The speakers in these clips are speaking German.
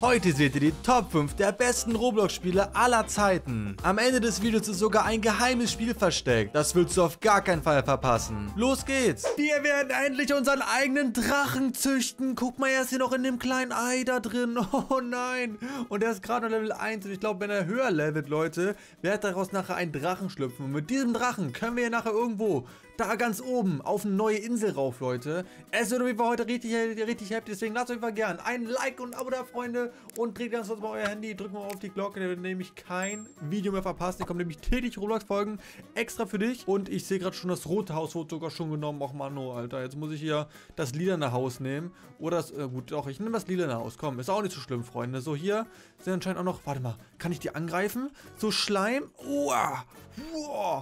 Heute seht ihr die Top 5 der besten Roblox-Spiele aller Zeiten. Am Ende des Videos ist sogar ein geheimes Spiel versteckt. Das willst du auf gar keinen Fall verpassen. Los geht's! Wir werden endlich unseren eigenen Drachen züchten. Guck mal, er ist hier noch in dem kleinen Ei da drin. Oh nein! Und er ist gerade noch Level 1. Und ich glaube, wenn er höher levelt, Leute, wird daraus nachher ein Drachen schlüpfen. Und mit diesem Drachen können wir nachher irgendwo da ganz oben auf eine neue Insel rauf, Leute. Es wird auf jeden Fall heute richtig happy. Deswegen lasst euch mal gern ein Like und ein Abo da, Freunde. Und dreht ganz kurz mal euer Handy. Drückt mal auf die Glocke. Ihr werdet nämlich kein Video mehr verpassen. Hier kommen nämlich täglich Roblox-Folgen extra für dich. Und ich sehe gerade schon, das rote Haus wird sogar schon genommen. Och Mano, Alter. Jetzt muss ich hier das lilane Haus nehmen. Oder das, gut, doch, ich nehme das lilane Haus. Komm, ist auch nicht so schlimm, Freunde. So, hier sind anscheinend auch noch, warte mal, kann ich die angreifen? So Schleim. Oh,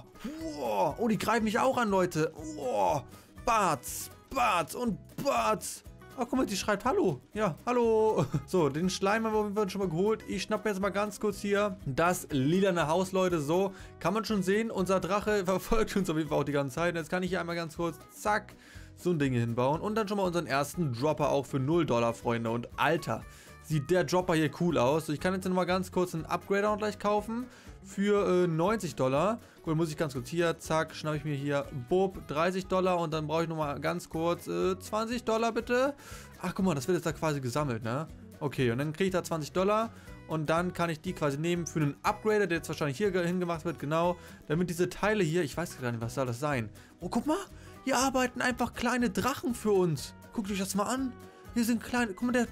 die greifen mich auch an, Leute. Oh, Barts und Barts. Oh, guck mal, die schreibt Hallo. Ja, hallo. So, den Schleim haben wir schon mal geholt. Ich schnappe jetzt mal ganz kurz hier das lilane Haus, Leute. So, kann man schon sehen, unser Drache verfolgt uns auf jeden Fall auch die ganze Zeit. Und jetzt kann ich hier einmal ganz kurz, zack, so ein Ding hinbauen. Und dann schon mal unseren ersten Dropper auch für $0, Freunde. Und Alter, sieht der Dropper hier cool aus. Ich kann jetzt noch mal ganz kurz einen Upgrader auch gleich kaufen für $90. Gut, dann muss ich ganz kurz hier, zack, schnappe ich mir hier, bob, $30 und dann brauche ich noch mal ganz kurz $20 bitte. Ach, guck mal, das wird jetzt da quasi gesammelt, ne? Okay, und dann kriege ich da $20 und dann kann ich die quasi nehmen für einen Upgrader, der jetzt wahrscheinlich hier hingemacht wird, genau, damit diese Teile hier, ich weiß gar nicht, was soll das sein? Oh, guck mal, hier arbeiten einfach kleine Drachen für uns. Guckt euch das mal an. Hier sind kleine, guck mal,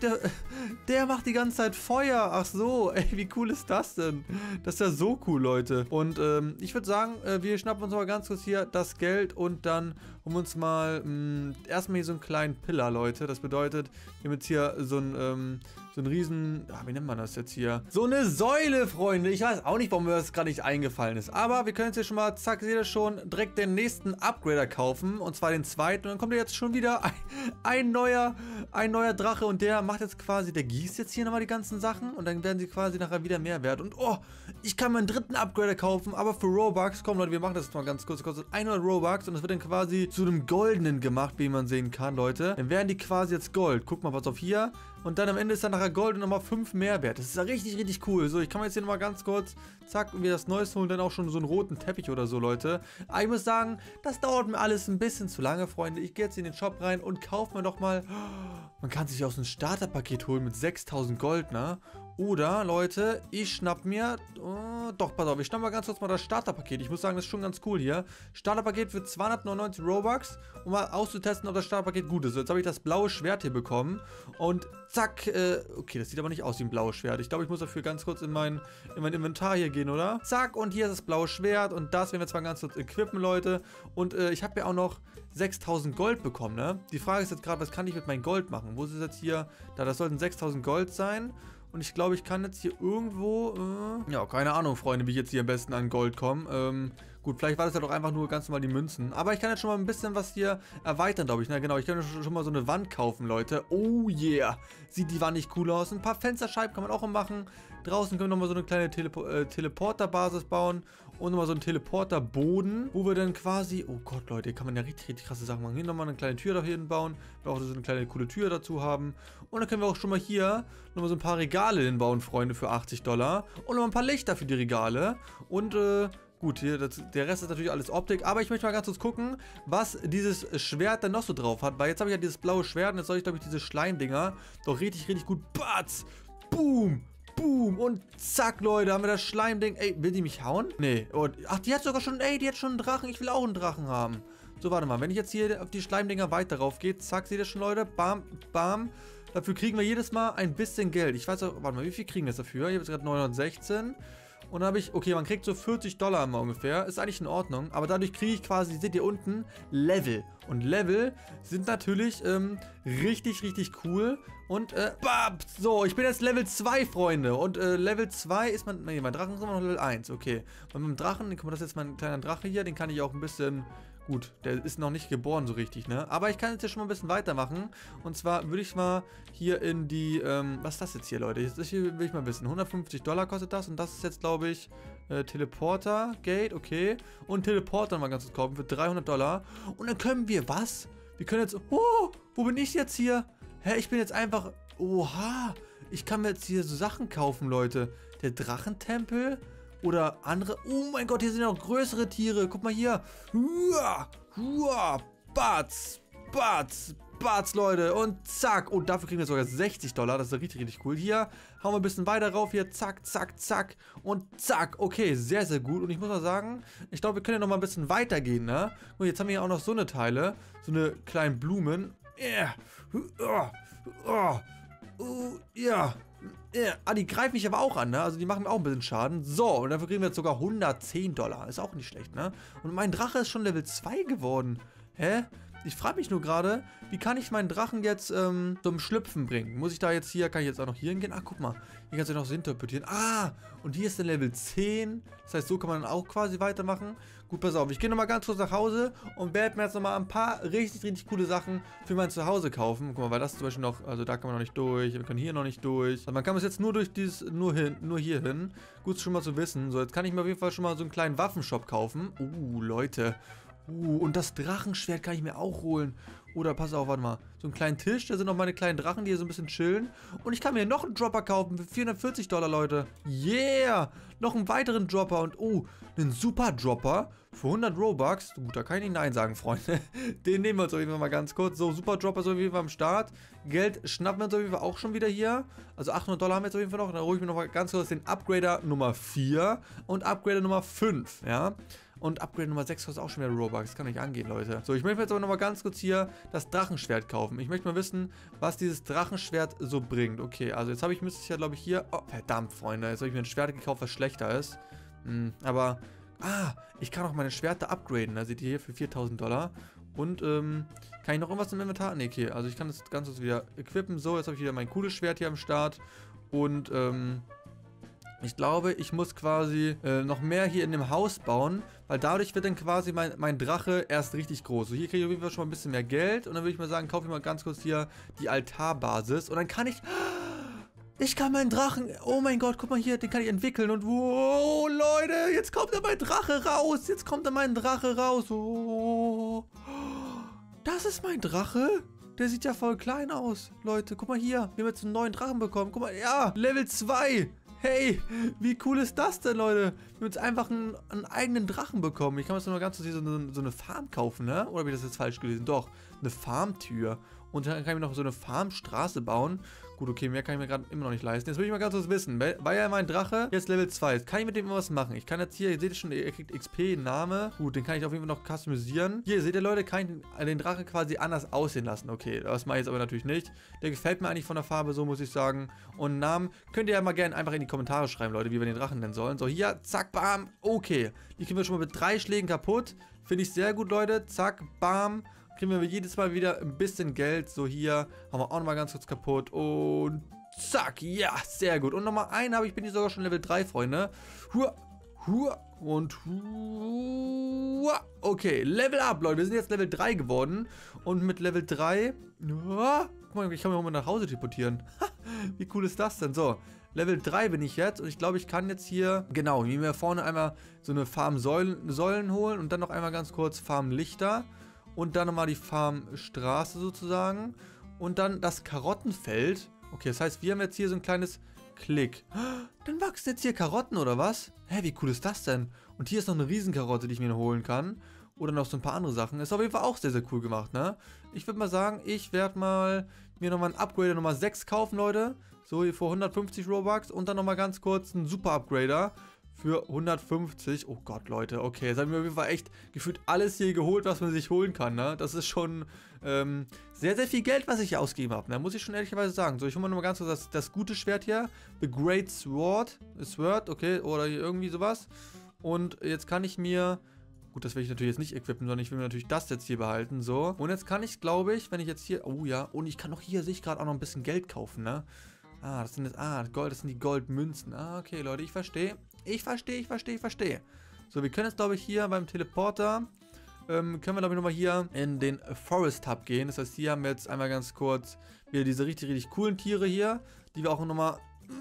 der macht die ganze Zeit Feuer. Ach so, ey, wie cool ist das denn? Das ist ja so cool, Leute. Und ich würde sagen, wir schnappen uns mal ganz kurz hier das Geld und dann um uns mal erstmal hier so einen kleinen Pillar, Leute. Das bedeutet, wir haben jetzt hier so ein riesen, wie nennt man das jetzt hier? So eine Säule, Freunde. Ich weiß auch nicht, warum mir das gerade nicht eingefallen ist. Aber wir können jetzt hier schon mal, zack, seht ihr schon, direkt den nächsten Upgrader kaufen. Und zwar den zweiten. Und dann kommt jetzt schon wieder ein neuer Drache. Und der macht jetzt quasi, der gießt jetzt hier nochmal die ganzen Sachen. Und dann werden sie quasi nachher wieder mehr wert. Und oh, ich kann meinen dritten Upgrader kaufen. Aber für Robux, komm Leute, wir machen das jetzt mal ganz kurz. Das kostet 100 Robux. Und das wird dann quasi zu einem goldenen gemacht, wie man sehen kann, Leute. Dann werden die quasi jetzt Gold. Guck mal, pass auf hier. Und dann am Ende ist dann nachher Gold und nochmal 5 mehr wert. Das ist ja richtig cool. So, ich kann mir jetzt hier nochmal ganz kurz, zack, wir das Neueste holen, dann auch schon so einen roten Teppich oder so, Leute. Aber ich muss sagen, das dauert mir alles ein bisschen zu lange, Freunde. Ich gehe jetzt in den Shop rein und kaufe mir doch mal, man kann sich auch so ein Starterpaket holen mit 6000 Gold, ne? Oder, Leute, ich schnapp mir, doch, pass auf, ich schnapp mal ganz kurz mal das Starterpaket. Ich muss sagen, das ist schon ganz cool hier. Starterpaket für 299 Robux, um mal auszutesten, ob das Starterpaket gut ist. So, jetzt habe ich das blaue Schwert hier bekommen und zack, okay, das sieht aber nicht aus wie ein blaues Schwert. Ich glaube, ich muss dafür ganz kurz in mein Inventar hier gehen, oder? Zack, und hier ist das blaue Schwert und das werden wir zwar ganz kurz equippen, Leute. Und ich habe ja auch noch 6000 Gold bekommen, ne? Die Frage ist jetzt gerade, was kann ich mit meinem Gold machen? Wo ist es jetzt hier? Da, das sollten 6000 Gold sein. Und ich glaube, ich kann jetzt hier irgendwo, ja, keine Ahnung, Freunde, wie ich jetzt hier am besten an Gold komme. Gut, vielleicht war das ja doch einfach nur ganz normal die Münzen. Aber ich kann jetzt schon mal ein bisschen was hier erweitern, glaube ich. Na genau, ich kann schon mal so eine Wand kaufen, Leute. Oh yeah, sieht die Wand nicht cool aus. Ein paar Fensterscheiben kann man auch machen. Draußen können wir nochmal so eine kleine Teleporterbasis bauen. Und nochmal so einen Teleporterboden, wo wir dann quasi, oh Gott, Leute, hier kann man ja richtig krasse Sachen machen. Hier nochmal eine kleine Tür da hinten bauen. Wir auch so eine kleine coole Tür dazu haben. Und dann können wir auch schon mal hier nochmal so ein paar Regale hinbauen, Freunde, für $80. Und nochmal ein paar Lichter für die Regale. Und, gut, hier, der Rest ist natürlich alles Optik, aber ich möchte mal ganz kurz gucken, was dieses Schwert dann noch so drauf hat, weil jetzt habe ich ja dieses blaue Schwert und jetzt soll ich, glaube ich, diese Schleimdinger doch richtig gut, batz, boom, boom und zack, Leute, haben wir das Schleimding. Ey, will die mich hauen? Nee, ach, die hat sogar schon, ey, die hat schon einen Drachen, ich will auch einen Drachen haben. So, warte mal, wenn ich jetzt hier auf die Schleimdinger weiter rauf gehe, zack, seht ihr schon, Leute, bam, bam. Dafür kriegen wir jedes Mal ein bisschen Geld. Ich weiß auch, warte mal, wie viel kriegen wir jetzt dafür? Ich habe jetzt gerade 916. Und dann habe ich, okay, man kriegt so $40 immer ungefähr. Ist eigentlich in Ordnung. Aber dadurch kriege ich quasi, seht ihr unten, Level. Und Level sind natürlich richtig cool. Und, so, ich bin jetzt Level 2, Freunde. Und Level 2 ist man, nee, mein Drachen ist immer noch Level 1, okay. Und mit dem Drachen, guck mal, das ist jetzt mein kleiner Drache hier. Den kann ich auch ein bisschen, gut, der ist noch nicht geboren so richtig, ne? Aber ich kann jetzt ja schon mal ein bisschen weitermachen. Und zwar würde ich mal hier in die, was ist das jetzt hier, Leute? Das hier will ich mal wissen. $150 kostet das. Und das ist jetzt, glaube ich, Teleporter, Gate, okay. Und Teleporter mal ganz kurz kaufen für $300. Und dann können wir, was? Wir können jetzt, oh, wo bin ich jetzt hier? Hä, ich bin jetzt einfach, oha, ich kann mir jetzt hier so Sachen kaufen, Leute. Der Drachentempel oder andere. Oh mein Gott, hier sind auch größere Tiere. Guck mal hier. Hua, hua, Batz, Batz, Batz, Leute. Und zack. Und dafür kriegen wir sogar $60. Das ist richtig, richtig cool. Hier hauen wir ein bisschen weiter rauf. Hier, zack, zack, zack. Und zack. Okay, sehr, sehr gut. Und ich muss mal sagen, ich glaube, wir können ja noch mal ein bisschen weitergehen, ne? Und jetzt haben wir hier auch noch so eine Teile. So eine kleinen Blumen. Ja. Ja. Ah, die greifen mich aber auch an, ne? Also die machen mir auch ein bisschen Schaden. So, und dafür kriegen wir jetzt sogar $110. Ist auch nicht schlecht, ne? Und mein Drache ist schon Level 2 geworden. Hä? Ich frage mich nur gerade, wie kann ich meinen Drachen jetzt zum Schlüpfen bringen? Muss ich da jetzt hier, kann ich jetzt auch noch hier hingehen? Ach, guck mal, hier kannst du noch so interpretieren. Ah, und hier ist der Level 10. Das heißt, so kann man dann auch quasi weitermachen. Gut, pass auf, ich gehe nochmal ganz kurz nach Hause und werde mir jetzt nochmal ein paar richtig, richtig coole Sachen für mein Zuhause kaufen. Guck mal, weil das zum Beispiel noch, also da kann man noch nicht durch, wir können hier noch nicht durch. Also man kann es jetzt nur durch dieses, nur hier hin. Gut, schon mal zu wissen. So, jetzt kann ich mir auf jeden Fall schon mal so einen kleinen Waffenshop kaufen. Leute. Und das Drachenschwert kann ich mir auch holen. Oder pass auf, warte mal. So einen kleinen Tisch, da sind noch meine kleinen Drachen, die hier so ein bisschen chillen. Und ich kann mir noch einen Dropper kaufen für $440, Leute. Yeah! Noch einen weiteren Dropper und einen Super Dropper für 100 Robux. Gut, da kann ich nicht Nein sagen, Freunde. Den nehmen wir uns auf jeden Fall mal ganz kurz. So, Super Dropper ist auf jeden Fall am Start. Geld schnappen wir uns auf jeden Fall auch schon wieder hier. Also $800 haben wir jetzt auf jeden Fall noch. Dann hole ich mir noch mal ganz kurz den Upgrader Nummer 4 und Upgrader Nummer 5, ja. Und Upgrade Nummer 6 kostet auch schon wieder Robux. Das kann nicht angehen, Leute. So, ich möchte jetzt aber nochmal ganz kurz hier das Drachenschwert kaufen. Ich möchte mal wissen, was dieses Drachenschwert so bringt. Okay, also jetzt müsste ich ja, glaube ich, hier... Oh, verdammt, Freunde. Jetzt habe ich mir ein Schwert gekauft, was schlechter ist. Aber... ich kann auch meine Schwerter upgraden. Da seht ihr hier für $4.000. Und, kann ich noch irgendwas im Inventar? Ne, okay. Also ich kann das Ganze wieder equippen. So, jetzt habe ich wieder mein cooles Schwert hier am Start. Und, ich glaube, ich muss quasi noch mehr hier in dem Haus bauen, weil dadurch wird dann quasi mein Drache erst richtig groß. So, hier kriege ich auf jeden Fall schon mal ein bisschen mehr Geld und dann würde ich mal sagen, kaufe ich mal ganz kurz hier die Altarbasis und dann kann ich kann meinen Drachen, oh mein Gott, guck mal hier, den kann ich entwickeln und wow, Leute, jetzt kommt da mein Drache raus, oh, das ist mein Drache? Der sieht ja voll klein aus, Leute, guck mal hier, wir haben jetzt einen neuen Drachen bekommen, guck mal, ja, Level 2. Hey, wie cool ist das denn, Leute? Wir haben jetzt einfach einen eigenen Drachen bekommen. Ich kann mir jetzt nur ganz kurz hier so eine Farm kaufen, ne? Oder habe ich das jetzt falsch gelesen? Doch, eine Farmtür. Und dann kann ich mir noch so eine Farmstraße bauen. Gut, okay, mehr kann ich mir gerade immer noch nicht leisten. Jetzt will ich mal ganz kurz wissen, weil ja mein Drache jetzt Level 2 ist, kann ich mit dem was machen? Ich kann jetzt hier, ihr seht schon, er kriegt XP, Name. Gut, den kann ich auf jeden Fall noch customisieren. Hier, seht ihr, Leute, kann ich den Drache quasi anders aussehen lassen. Okay, das mache ich jetzt aber natürlich nicht. Der gefällt mir eigentlich von der Farbe, so muss ich sagen. Und Namen könnt ihr ja mal gerne einfach in die Kommentare schreiben, Leute, wie wir den Drachen nennen sollen. So, hier, zack, bam, okay. Die kriegen wir schon mal mit 3 Schlägen kaputt. Finde ich sehr gut, Leute. Zack, bam. Kriegen wir jedes Mal wieder ein bisschen Geld. So, hier haben wir auch nochmal ganz kurz kaputt. Und zack, ja, sehr gut. Und nochmal einen habe ich, bin ich sogar schon Level 3, Freunde. Hua, hua und hua. Okay, Level up, Leute. Wir sind jetzt Level 3 geworden. Und mit Level 3... guck mal, ich kann mich auch mal nach Hause teleportieren. Wie cool ist das denn? So, Level 3 bin ich jetzt. Und ich glaube, ich kann jetzt hier... Genau, wie mir vorne einmal so eine Farmsäulen holen. Und dann noch einmal ganz kurz Farmlichter. Und dann nochmal die Farmstraße sozusagen. Und dann das Karottenfeld. Okay, das heißt, wir haben jetzt hier so ein kleines Klick. Dann wachsen jetzt hier Karotten, oder was? Hä, wie cool ist das denn? Und hier ist noch eine Riesenkarotte, die ich mir holen kann. Oder noch so ein paar andere Sachen. Ist auf jeden Fall auch sehr, sehr cool gemacht, ne? Ich würde mal sagen, ich werde mal mir nochmal einen Upgrader Nummer 6 kaufen, Leute. So, hier für 150 Robux. Und dann nochmal ganz kurz einen Super Upgrader für 150. Oh Gott, Leute. Okay, jetzt haben wir auf jeden Fall echt gefühlt alles hier geholt, was man sich holen kann, ne? Das ist schon sehr, sehr viel Geld, was ich hier ausgegeben habe, ne? Muss ich schon ehrlicherweise sagen. So, ich hole mal nochmal ganz kurz das gute Schwert hier. The Great Sword. Okay, oder hier irgendwie sowas. Und jetzt kann ich mir... Gut, das will ich natürlich jetzt nicht equippen, sondern ich will mir natürlich das jetzt hier behalten, so. Und jetzt kann ich, glaube ich, wenn ich jetzt hier... Oh ja, und ich kann auch hier, sehe ich gerade, auch noch ein bisschen Geld kaufen, ne? Das sind jetzt... Gold, das sind die Goldmünzen. Okay, Leute, ich verstehe. Ich verstehe. So, wir können jetzt, glaube ich, hier beim Teleporter... können wir, glaube ich, nochmal hier in den Forest Hub gehen. Das heißt, hier haben wir jetzt einmal ganz kurz wieder diese richtig, richtig coolen Tiere hier, die wir auch nochmal...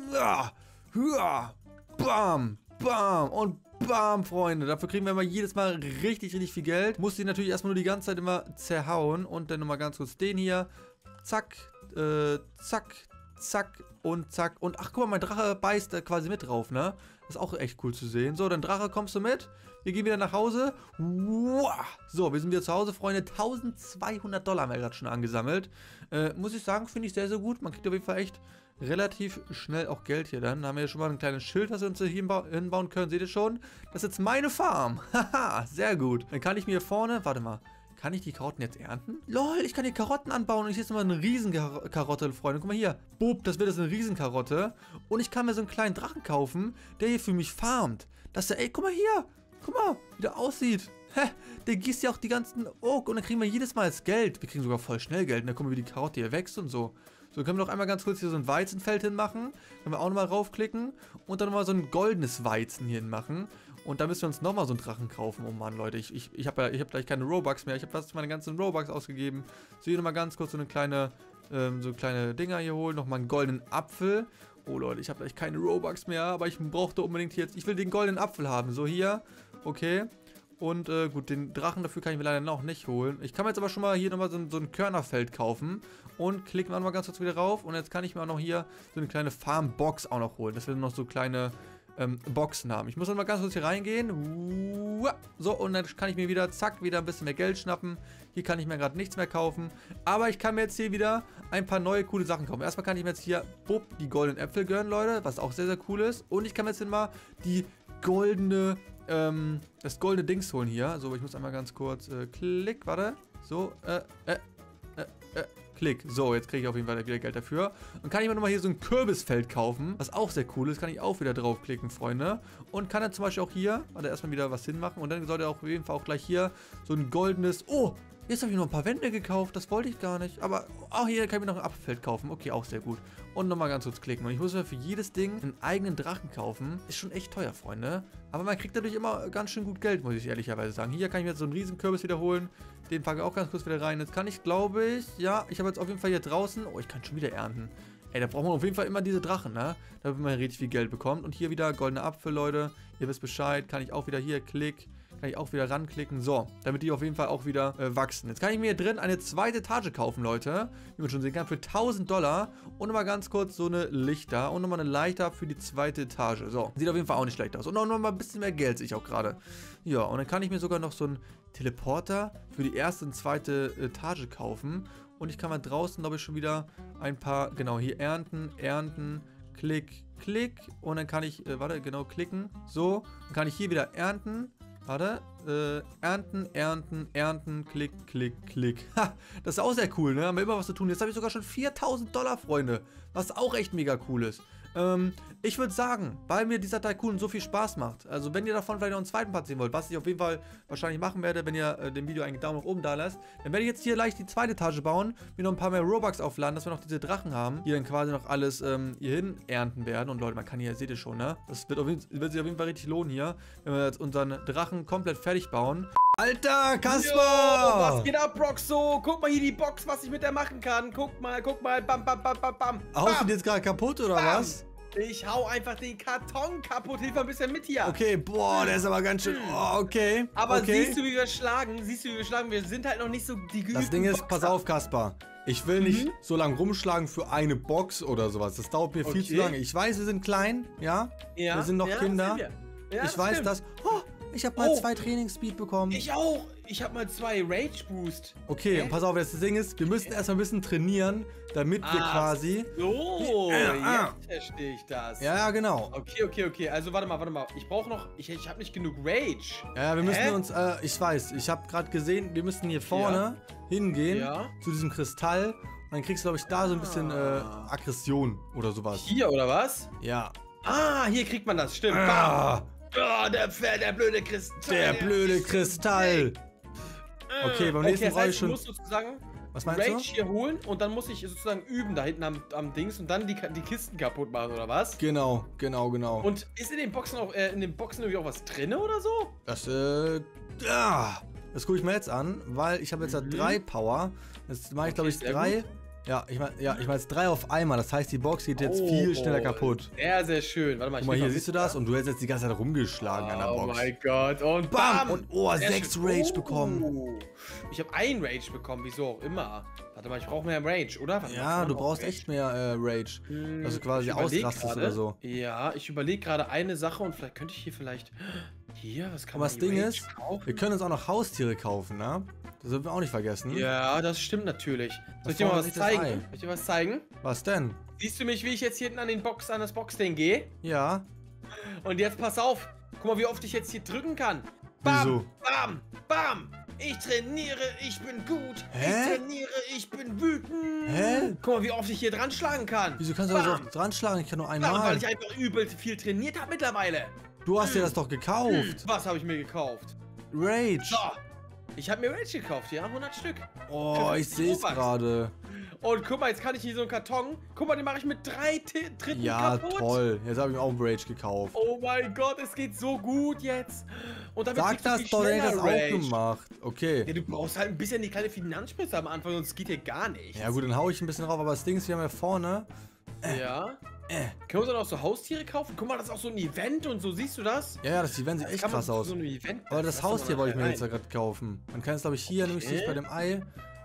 Bam, bam und bam, Freunde. Dafür kriegen wir immer jedes Mal richtig, richtig viel Geld. Muss die natürlich erstmal nur die ganze Zeit immer zerhauen. Und dann nochmal ganz kurz den hier. Zack, zack, zack und zack. Und ach, guck mal, mein Drache beißt quasi mit drauf, ne? Das ist auch echt cool zu sehen. So, dann Drache, kommst du mit? Wir gehen wieder nach Hause. Wow. So, wir sind wieder zu Hause, Freunde. $1200 haben wir gerade schon angesammelt. Muss ich sagen, finde ich sehr, sehr gut. Man kriegt auf jeden Fall echt relativ schnell auch Geld hier dann. Da haben wir ja schon mal ein kleines Schild, was wir uns hier hinbauen können. Seht ihr schon? Das ist jetzt meine Farm. Haha, sehr gut. Dann kann ich mir hier vorne, warte mal, kann ich die Karotten jetzt ernten? Lol, ich kann die Karotten anbauen und ich sehe jetzt mal eine Riesenkarotte, Freunde. Guck mal hier. Boop, das wird jetzt eine Riesenkarotte. Und ich kann mir so einen kleinen Drachen kaufen, der hier für mich farmt. Das ist ja, ey, guck mal hier. Guck mal, wie der aussieht. Hä, der gießt ja auch die ganzen Oak und dann kriegen wir jedes Mal das Geld. Wir kriegen sogar voll schnell Geld. Und dann gucken wir, wie die Karotte hier wächst und so. So, können wir noch einmal ganz kurz hier so ein Weizenfeld hinmachen. Können wir auch nochmal raufklicken. Und dann nochmal so ein goldenes Weizen hier hinmachen. Und da müssen wir uns nochmal so einen Drachen kaufen. Oh Mann, Leute, ich habe gleich keine Robux mehr. Ich habe fast meine ganzen Robux ausgegeben. So, hier nochmal ganz kurz so kleine Dinger hier holen. Nochmal einen goldenen Apfel. Oh Leute, ich habe gleich keine Robux mehr. Aber ich brauchte unbedingt jetzt, ich will den goldenen Apfel haben. So, hier. Okay. Und gut, den Drachen dafür kann ich mir leider noch nicht holen. Ich kann mir jetzt aber schon mal hier nochmal so ein Körnerfeld kaufen. Und klicken wir nochmal ganz kurz wieder rauf. Und jetzt kann ich mir auch noch hier so eine kleine Farmbox auch noch holen. Das wir noch so kleine Boxen haben. Ich muss nochmal ganz kurz hier reingehen. So, und dann kann ich mir wieder, zack, wieder ein bisschen mehr Geld schnappen. Hier kann ich mir gerade nichts mehr kaufen. Aber ich kann mir jetzt hier wieder ein paar neue coole Sachen kaufen. Erstmal kann ich mir jetzt hier, bupp, die goldenen Äpfel gönnen, Leute. Was auch sehr, sehr cool ist. Und ich kann mir jetzt mal die goldene das goldene Dings holen hier. So, ich muss einmal ganz kurz, klick, warte. So, klick. So, jetzt kriege ich auf jeden Fall wieder Geld dafür. Und kann ich mir nochmal hier so ein Kürbisfeld kaufen, was auch sehr cool ist. Kann ich auch wieder draufklicken, Freunde. Und kann dann zum Beispiel auch hier, warte, erstmal wieder was hinmachen. Und dann sollte auch auf jeden Fall auch gleich hier so ein goldenes, oh, jetzt habe ich noch ein paar Wände gekauft, das wollte ich gar nicht. Aber auch hier kann ich mir noch ein Apfelfeld kaufen. Okay, auch sehr gut. Und nochmal ganz kurz klicken. Und ich muss mir für jedes Ding einen eigenen Drachen kaufen. Ist schon echt teuer, Freunde. Aber man kriegt dadurch immer ganz schön gut Geld, muss ich ehrlicherweise sagen. Hier kann ich mir jetzt so einen riesen Kürbis wiederholen. Den packe ich auch ganz kurz wieder rein. Jetzt kann ich, glaube ich, ja, ich habe jetzt auf jeden Fall hier draußen, oh, ich kann schon wieder ernten. Ey, da braucht man auf jeden Fall immer diese Drachen, ne? Damit man richtig viel Geld bekommt. Und hier wieder goldene Apfel, Leute. Ihr wisst Bescheid. Kann ich auch wieder hier, klick. Kann ich auch wieder ranklicken. So, damit die auf jeden Fall auch wieder wachsen. Jetzt kann ich mir hier drin eine zweite Etage kaufen, Leute. Wie man schon sehen kann, für $1000. Und nochmal ganz kurz so eine Lichter. Und nochmal eine Leiter für die zweite Etage. So, sieht auf jeden Fall auch nicht schlecht aus. Und auch nochmal ein bisschen mehr Geld sehe ich auch gerade. Ja, und dann kann ich mir sogar noch so einen Teleporter für die erste und zweite Etage kaufen. Und ich kann mal draußen, glaube ich, schon wieder ein paar, genau, hier ernten, klick, klick. Und dann kann ich, warte, genau, klicken. So, dann kann ich hier wieder ernten. Warte, ernten, klick, klick, klick. Ha, das ist auch sehr cool, ne? Haben wir immer was zu tun. Jetzt habe ich sogar schon $4000, Freunde. Was auch echt mega cool ist. Ich würde sagen, weil mir dieser Tycoon so viel Spaß macht, also wenn ihr davon vielleicht noch einen zweiten Part sehen wollt, was ich auf jeden Fall wahrscheinlich machen werde, wenn ihr dem Video einen Daumen nach oben da lasst, dann werde ich jetzt hier glesich die zweite Etage bauen, mir noch ein paar mehr Robux aufladen, dass wir noch diese Drachen haben, die dann quasi noch alles hier hin ernten werden. Und Leute, man kann hier, seht ihr schon, ne? Das wird sich auf jeden Fall richtig lohnen hier, wenn wir jetzt unseren Drachen komplett fertig bauen. Alter, Kasper! Was geht ab, Broxo? Guck mal hier die Box, was ich mit der machen kann. Guck mal, bam, bam, bam, bam, bam. Haust du die jetzt gerade kaputt, oder was? Ich hau einfach den Karton kaputt. Hilf mal ein bisschen mit hier. Okay, boah, der ist aber ganz schön, oh, okay. Aber okay. siehst du, wie wir schlagen? Wir sind halt noch nicht so die geübten Das Ding ist, Boxer. pass auf, Kasper. Ich will nicht so lange rumschlagen für eine Box oder sowas. Das dauert mir viel zu lange. Ich weiß, wir sind klein, ja? Ja, wir sind noch Kinder. Ja, ich weiß stimmt. das. Oh, ich habe mal 2 Trainingsspeed bekommen. Ich auch. Ich habe mal 2 Rage Boost. Okay, und pass auf, das Ding ist, wir müssen erstmal ein bisschen trainieren, damit wir quasi... So, jetzt verstehe ich das. Ja, genau. Okay. Also warte mal. Ich brauche noch... Ich habe nicht genug Rage. Ja, wir müssen uns... ich weiß, ich habe gerade gesehen, wir müssen hier vorne hingehen zu diesem Kristall. Und dann kriegst du, glaube ich, da so ein bisschen Aggression oder sowas. Hier, oder was? Ja. Ah, hier kriegt man das, stimmt. Oh, der blöde Kristall. Der blöde Kristall. Okay, beim nächsten brauche ich schon... Du musst sozusagen Was meinst Rage du? hier holen und dann muss ich sozusagen üben da hinten am Dings und dann die Kisten kaputt machen, oder was? Genau. Und ist in den Boxen auch irgendwie auch was drin oder so? Das, das gucke ich mir jetzt an, weil ich habe jetzt 3 Power. Jetzt mache ich, glaube ich, 3 Ja, ich meine jetzt 3 auf einmal. Das heißt, die Box geht jetzt viel schneller kaputt. Sehr, sehr schön. Warte mal, Guck mal, hier siehst du das? Und du hast jetzt die ganze Zeit rumgeschlagen an der Box. Oh mein Gott. Und bam! Und 6 Rage bekommen. Ich habe einen Rage bekommen, wieso auch immer. Warte mal, ich brauche mehr Rage, oder? Ja, du brauchst echt mehr Rage. Dass du quasi ausrastest oder so. Ja, ich überlege gerade eine Sache und vielleicht könnte ich hier, was kann man das Ding ist, wir können uns auch noch Haustiere kaufen, ne? Das dürfen wir auch nicht vergessen. Ja, das stimmt natürlich. Soll ich dir mal was zeigen? Soll ich dir was zeigen? Was denn? Siehst du mich, wie ich jetzt hier hinten an das Boxding gehe? Ja. Und jetzt pass auf. Guck mal, wie oft ich jetzt hier drücken kann. Bam, wieso? bam, bam. Ich trainiere, ich bin gut. Hä? Ich trainiere, ich bin wütend. Hä? Guck mal, wie oft ich hier dran schlagen kann. Wieso kannst du da so oft dran schlagen? Ich kann nur einmal. Weil ich einfach übel viel trainiert habe mittlerweile. Du hast dir das doch gekauft. Was habe ich mir gekauft? Rage. So. Ich habe mir Rage gekauft, ja, 100 Stück. Oh, ich sehe es gerade. Und guck mal, jetzt kann ich hier so einen Karton. Guck mal, den mache ich mit 3 Tritten kaputt. Ja, toll. Jetzt habe ich mir auch einen Rage gekauft. Oh mein Gott, es geht so gut jetzt. Und damit sag das doch, der hat das auch gemacht. Okay. Ja, du brauchst halt ein bisschen die kleine Finanzspitze am Anfang, sonst geht hier gar nicht. Ja gut, dann hau ich ein bisschen drauf, aber das Ding ist, wir haben ja vorne. Ja. Können wir uns dann auch so Haustiere kaufen? Guck mal, das ist auch so ein Event und so, siehst du das? Ja, das Event sieht echt krass aus. So ein Event aber das Haustier wollte ich mir jetzt ja gerade kaufen. Man kann es, glaube ich, hier, nämlich sich bei dem Ei.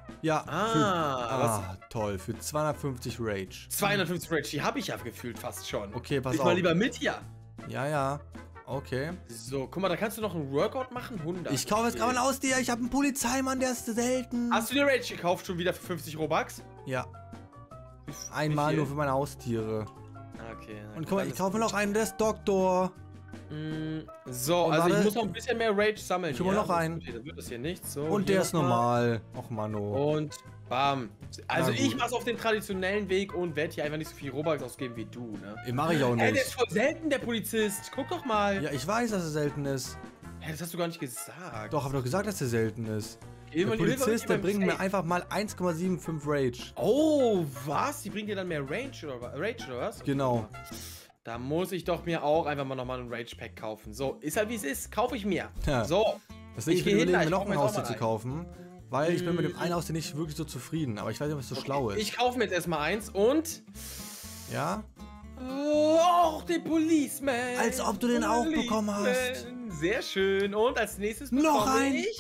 Ja, toll. Für 250 Rage. 250 Rage, die habe ich ja gefühlt fast schon. Okay, pass auf. Ich mal lieber mit hier. Ja. Okay. So, guck mal, da kannst du noch einen Workout machen. 100. Ich kaufe jetzt gerade ein Haustier. Ich habe einen Polizeimann, der ist selten. Hast du dir Rage gekauft schon wieder für 50 Robux? Ja. Einmal nur für meine Haustiere. Okay. Und guck mal, ich kaufe noch einen, der ist Doktor. So, und also ich muss noch ein bisschen mehr Rage sammeln. Ich hole noch einen. Okay, dann wird das hier nichts. So, und der ist normal. Och, Mano. Und bam. Also ich mach's auf den traditionellen Weg und werde hier einfach nicht so viel Robux ausgeben wie du, ne? Mach ich auch nicht. Der ist voll selten, der Polizist. Guck doch mal. Ja, ich weiß, dass er selten ist. Hä, das hast du gar nicht gesagt. Doch, hab doch gesagt, dass er selten ist. Der Polizist, der bringt mir einfach mal 1,75 Rage. Oh, was? Die bringt dir dann mehr Rage oder was? Genau. Da muss ich doch mir auch einfach mal nochmal einen Rage-Pack kaufen. So, ist halt wie es ist. Kaufe ich mir. Ja. So. Deswegen will ich überlegen, mir noch ein Haustier zu kaufen. Weil ich bin mit dem einen Haustier nicht wirklich so zufrieden. Aber ich weiß nicht, ob es so schlau ist. Ich kaufe mir jetzt erstmal eins und... Ja? Oh, den Policeman. Als ob du den auch bekommen hast. Sehr schön. Und als nächstes bekomme ich...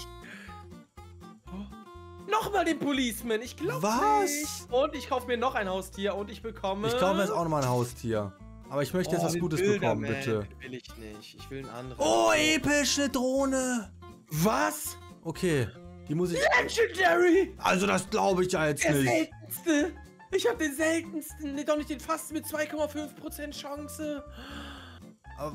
Nochmal den Policeman. Ich glaube Was? Und ich kaufe mir noch ein Haustier und ich bekomme... Ich kaufe mir jetzt auch nochmal ein Haustier. Aber ich möchte jetzt was Gutes bekommen, bitte. Will ich nicht. Ich will einen anderen. Oh, episch, eine Drohne. Was? Okay, die muss ich... Legendary! Also das glaube ich ja jetzt Der nicht. seltenste! Ich habe den seltensten, nee, doch nicht den fast mit 2,5% Chance. Oh,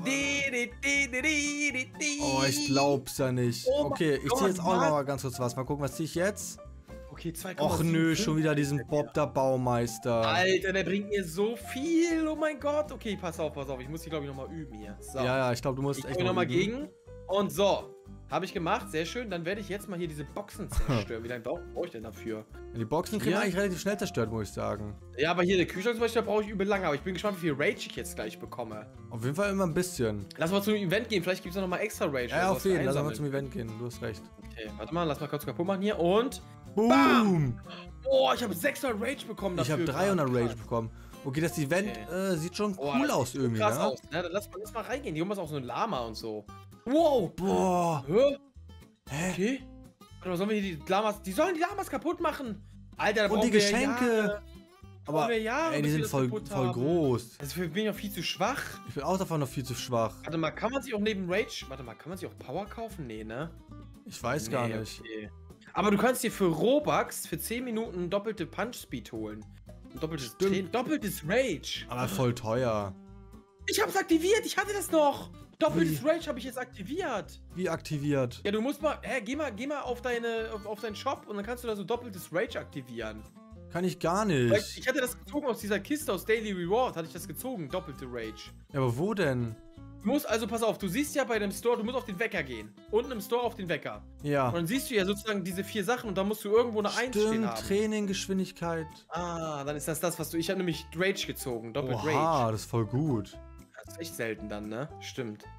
ich glaub's ja nicht. Oh okay, ich Gott, ziehe jetzt auch noch mal ganz kurz was. Mal gucken, was ziehe ich jetzt? Okay, 2,5. Och nö, schon wieder diesen Bob der Baumeister. Alter, der bringt mir so viel. Oh mein Gott. Okay, pass auf. Ich muss hier, glaube ich, nochmal üben hier. So. Ja, ich glaube, du musst echt nochmal gegen. Und so. Habe ich gemacht. Sehr schön. Dann werde ich jetzt mal hier diese Boxen zerstören. Wie lange brauche ich denn dafür? Die Boxen kriegen wir eigentlich relativ schnell zerstört, muss ich sagen. Ja, aber hier der Kühlschrank zum Beispiel, da brauche ich übel lange. Aber ich bin gespannt, wie viel Rage ich jetzt gleich bekomme. Auf jeden Fall immer ein bisschen. Lass mal zum Event gehen. Vielleicht gibt es noch mal extra Rage. Ja, auf jeden Fall. Lass mal zum Event gehen. Du hast recht. Okay, warte mal. Lass mal kurz kaputt machen hier. Und... Boom! Bam! Oh, ich habe 600 Rage bekommen dafür. Ich habe 300 Rage bekommen. Okay, das Event sieht schon cool aus irgendwie, krass ne? Aus, ne? Lass mal reingehen. Hier oben ist auch so ein Lama und so. Wow! Boah! Hä? Okay. Oder sollen wir hier die sollen die Lamas kaputt machen? Alter, da und die Geschenke! Jahre. Aber ey, die sind voll groß. Also bin ich noch viel zu schwach. Ich bin auch davon noch viel zu schwach. Warte mal, kann man sich auch neben Rage... Warte mal, kann man sich auch Power kaufen? Nee, ne? Ich weiß gar nicht. Okay. Aber du kannst dir für Robux für 10 Minuten doppelte Punch-Speed holen. Doppeltes Rage. Aber voll teuer. Ich hab's aktiviert, ich hatte das noch. Doppeltes Rage habe ich jetzt aktiviert. Wie aktiviert? Ja, du musst mal, geh mal auf deinen Shop und dann kannst du da so doppeltes Rage aktivieren. Kann ich gar nicht. Ich hatte das gezogen aus dieser Kiste aus Daily Reward, hatte ich das gezogen, doppelte Rage. Ja, aber wo denn? Du musst, also pass auf, du siehst ja bei dem Store, du musst auf den Wecker gehen. Unten im Store auf den Wecker. Ja. Und dann siehst du ja sozusagen diese 4 Sachen und dann musst du irgendwo eine 1 stehen haben. Training, Geschwindigkeit. Ah, dann ist das, was du... Ich habe nämlich Rage gezogen, doppelt Rage. Ah, das ist voll gut. Das ist echt selten dann, ne? Stimmt.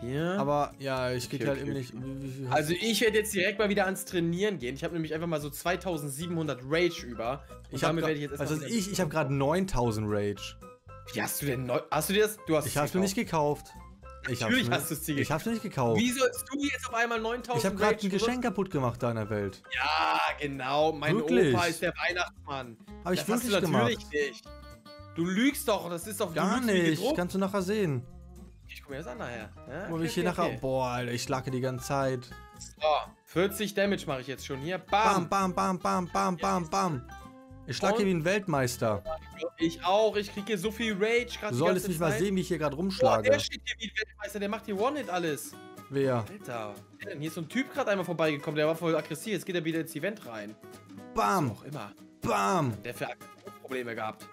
Hier. Aber ja, ich krieg halt irgendwie nicht. Wie also ich werde jetzt direkt mal wieder ans Trainieren gehen. Ich habe nämlich einfach mal so 2700 Rage über. Und damit werde ich jetzt erstmal. Also ich habe gerade 9000 Rage. Wie hast du denn hast du dir das? Du hast ich hab's mir nicht gekauft. Natürlich hast du es dir gekauft. Ich hab's mir nicht gekauft. Wie sollst du jetzt auf einmal 9000 Ich habe gerade ein Geschenk kaputt gemacht da in der Welt. Ja, genau. Mein Opa ist der Weihnachtsmann. Habe ich wirklich gemacht? Natürlich nicht. Du lügst doch. Das ist doch gar nicht. Kannst du nachher sehen. Ich guck mir das an nachher. Ja, okay, ich hier nachher. Boah, Alter, ich lacke die ganze Zeit. So, 40 Damage mache ich jetzt schon hier. Bam. Bam, bam, bam, bam, bam, bam. Ich schlage hier wie ein Weltmeister. Ich auch. Ich kriege hier so viel Rage. Du solltest mich mal sehen, wie ich hier gerade rumschlage. Der steht hier wie ein Weltmeister. Der macht hier One-Hit alles. Wer? Alter. Hier ist so ein Typ gerade einmal vorbeigekommen. Der war voll aggressiv. Jetzt geht er wieder ins Event rein. Bam. Auch immer. Bam. Der für Probleme gehabt.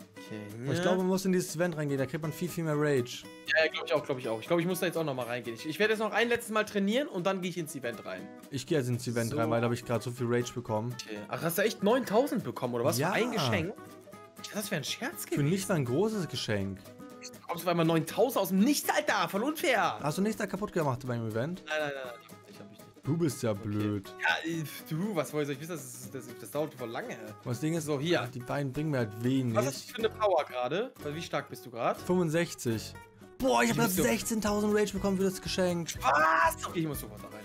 Okay, ich glaube, man muss in dieses Event reingehen. Da kriegt man viel mehr Rage. Ja, glaube ich auch. Ich glaube, ich muss da jetzt auch noch mal reingehen. Ich werde jetzt noch ein letztes Mal trainieren und dann gehe ich ins Event rein. Ich gehe jetzt ins Event rein, weil da habe ich gerade so viel Rage bekommen. Okay. Ach, hast du echt 9000 bekommen, oder was? Ja. Für ein Geschenk? Das wäre ein Scherz gewesen. Für nicht mal ein großes Geschenk. Du bekommst auf einmal 9000 aus dem Nichts, Alter. Voll unfair. Hast du nichts da kaputt gemacht beim Event? Nein. Ich hab nicht. Du bist ja blöd. Ja, du, was soll ich wissen? Das dauert voll lange. Das Ding ist, so, hier. Die beiden bringen mir halt wenig. Was hast du für eine Power gerade? Wie stark bist du gerade? 65. Boah, ich habe gerade 16.000 Rage bekommen für das Geschenk. Was? Okay, ich muss sofort da rein.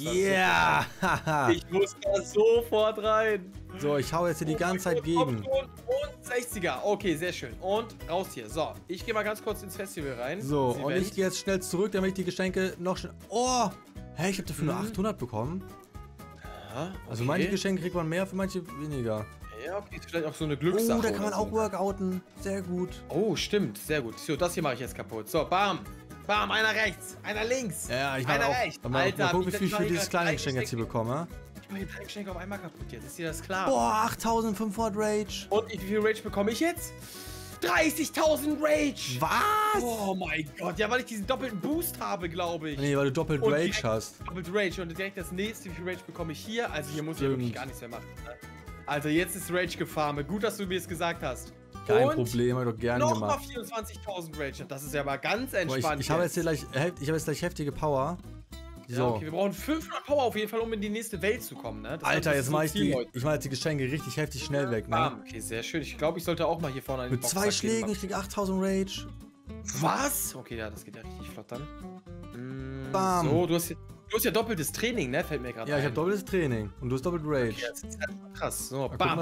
Yeah! Ich muss da sofort rein. So, ich hau jetzt hier die ganze Zeit gegen. Und 60er. Okay, sehr schön. Und raus hier. So, ich gehe mal ganz kurz ins Festival rein. So, und ich gehe jetzt schnell zurück, damit ich die Geschenke noch schnell... Oh! Hä, ich habe dafür nur 800 bekommen. Ja, okay. Also manche Geschenke kriegt man mehr, für manche weniger. Ja, okay, ist vielleicht auch so eine Glückssache. Oh, da kann man auch workouten. Sehr gut. Oh, stimmt. Sehr gut. So, das hier mache ich jetzt kaputt. So, bam. Bam, einer rechts, einer links. Ja, ich einer auch. rechts. Alter, mal gucken, wie viel ich für dieses kleine Geschenk jetzt hier bekomme. Ich mache hier 3 Geschenke auf einmal kaputt jetzt. Ist dir das klar? Boah, 8500 Rage. Und wie viel Rage bekomme ich jetzt? 30.000 Rage! Was? Oh mein Gott, ja, weil ich diesen doppelten Boost habe, glaube ich. Nee, weil du doppelt und Rage hast. Doppelt Rage und direkt das nächste, wie viel Rage bekomme ich hier? Also hier muss ich ja wirklich gar nichts mehr machen. Ne? Also jetzt ist Rage gefarmt. Gut, dass du mir es gesagt hast. Kein Problem, hab ich doch gerne gemacht. Nochmal 24.000 Rage. Das ist ja mal ganz entspannt. Ich habe jetzt gleich heftige Power. So. Ja, okay, wir brauchen 500 Power auf jeden Fall, um in die nächste Welt zu kommen, ne? Alter, jetzt mache ich jetzt die Geschenke richtig heftig schnell weg, ne? Ah, okay, sehr schön. Ich glaube, ich sollte auch mal hier vorne mit 2 Schlägen, ich krieg 8000 Rage. Was? Okay, ja, das geht ja richtig flott dann. Bam. So, du hast ja doppeltes Training, ne? Fällt mir gerade ein. Ja, ich habe doppeltes Training und du hast doppelt Rage. Okay, das ist halt krass. So, bam,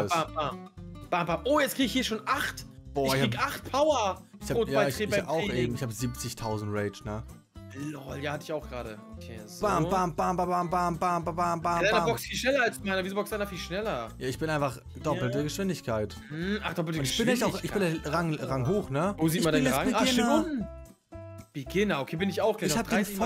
bam. Oh, jetzt krieg ich hier schon 8. Boah, ich krieg 8 Power. Ich hab auch eben. Ich habe 70.000 Rage, ne? Lol, ja, hatte ich auch gerade. Okay, so. Bam, bam, bam, bam, bam, bam, bam, bam, bam. Deiner boxt viel schneller als meiner. Wieso boxt deiner viel schneller? Ja, ich bin einfach doppelte Geschwindigkeit. Ach, doppelte Geschwindigkeit. Ich bin der Rang hoch, ne? Wo sieht man den Rang? Ach, schön unten. Beginner, okay, bin ich auch. Ich hab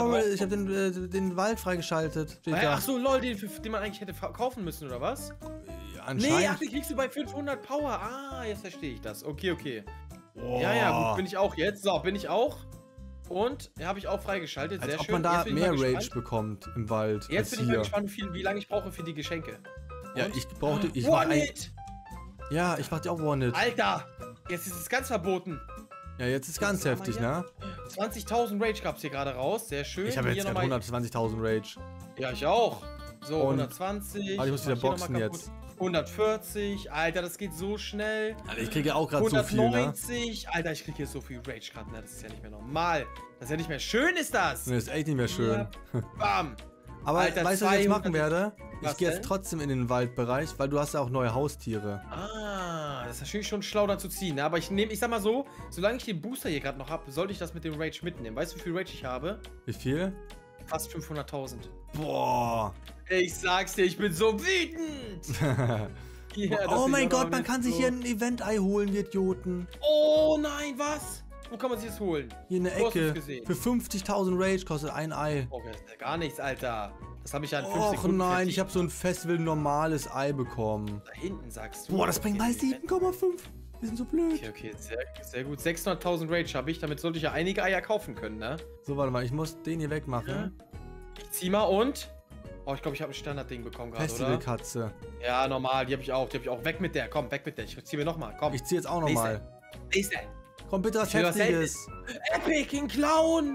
den Wald freigeschaltet. Ach so, lol, den man eigentlich hätte kaufen müssen, oder was? Anscheinend. Nee, ach, den kriegst du bei 500 Power. Ah, jetzt verstehe ich das. Okay. Oh. Ja, gut, bin ich auch jetzt. So, bin ich auch. Und habe ich auch freigeschaltet. Sehr schön. Ob man da mehr Rage bekommt im Wald. Jetzt bin ich mal gespannt, wie lange ich brauche für die Geschenke. Und? Ja, ich brauchte. Ja, ich mach die auch One-Hit. Alter, jetzt ist es ganz verboten. Ja, jetzt ist ganz heftig, ne? 20.000 Rage gab's hier gerade raus. Sehr schön. Ich habe jetzt gerade 120.000 Rage. Ja, ich auch. So, 120. Aber ich muss wieder boxen jetzt. 140, Alter, das geht so schnell. Alter, ich kriege ja auch gerade so viel, ne? 190, Alter, ich kriege hier so viel Rage gerade, ne? Das ist ja nicht mehr normal. Das ist ja nicht mehr schön, ist das? Nee, das ist echt nicht mehr schön. Ja. Bam. Aber Alter, weißt du, was ich jetzt machen werde? Ich gehe jetzt trotzdem in den Waldbereich, weil du hast ja auch neue Haustiere. Ah, das ist natürlich schon schlau dann zu ziehen, ne? Aber ich sag mal so, solange ich den Booster hier gerade noch habe, sollte ich das mit dem Rage mitnehmen. Weißt du, wie viel Rage ich habe? Wie viel? Fast 500.000. Boah. Ich sag's dir, ich bin so wütend. Ja, oh mein Gott, man kann sich hier ein Event-Ei holen, die Idioten. Oh nein, was? Wo kann man sich das holen? Hier in der Ecke. Für 50.000 Rage kostet ein Ei. Oh, das ist ja gar nichts, Alter. Das habe ich ja in 5 Sekunden. Och nein, ich habe so ein Festival normales Ei bekommen. Da hinten sagst du. Boah, das bringt mal 7,5. Wir sind so blöd. Okay, sehr gut. 600.000 Rage habe ich. Damit sollte ich ja einige Eier kaufen können, ne? So, warte mal, ich muss den hier wegmachen. Ja. Ich zieh mal und... Oh, ich glaube, ich habe ein Standardding bekommen gerade, oder? Festivalkatze. Ja, normal, die habe ich auch. Weg mit der. Komm, weg mit der. Ich zieh mir nochmal. Komm. Ich zieh jetzt auch nochmal. Nächste. Komm, bitte was Heftiges. Epic, ein Clown.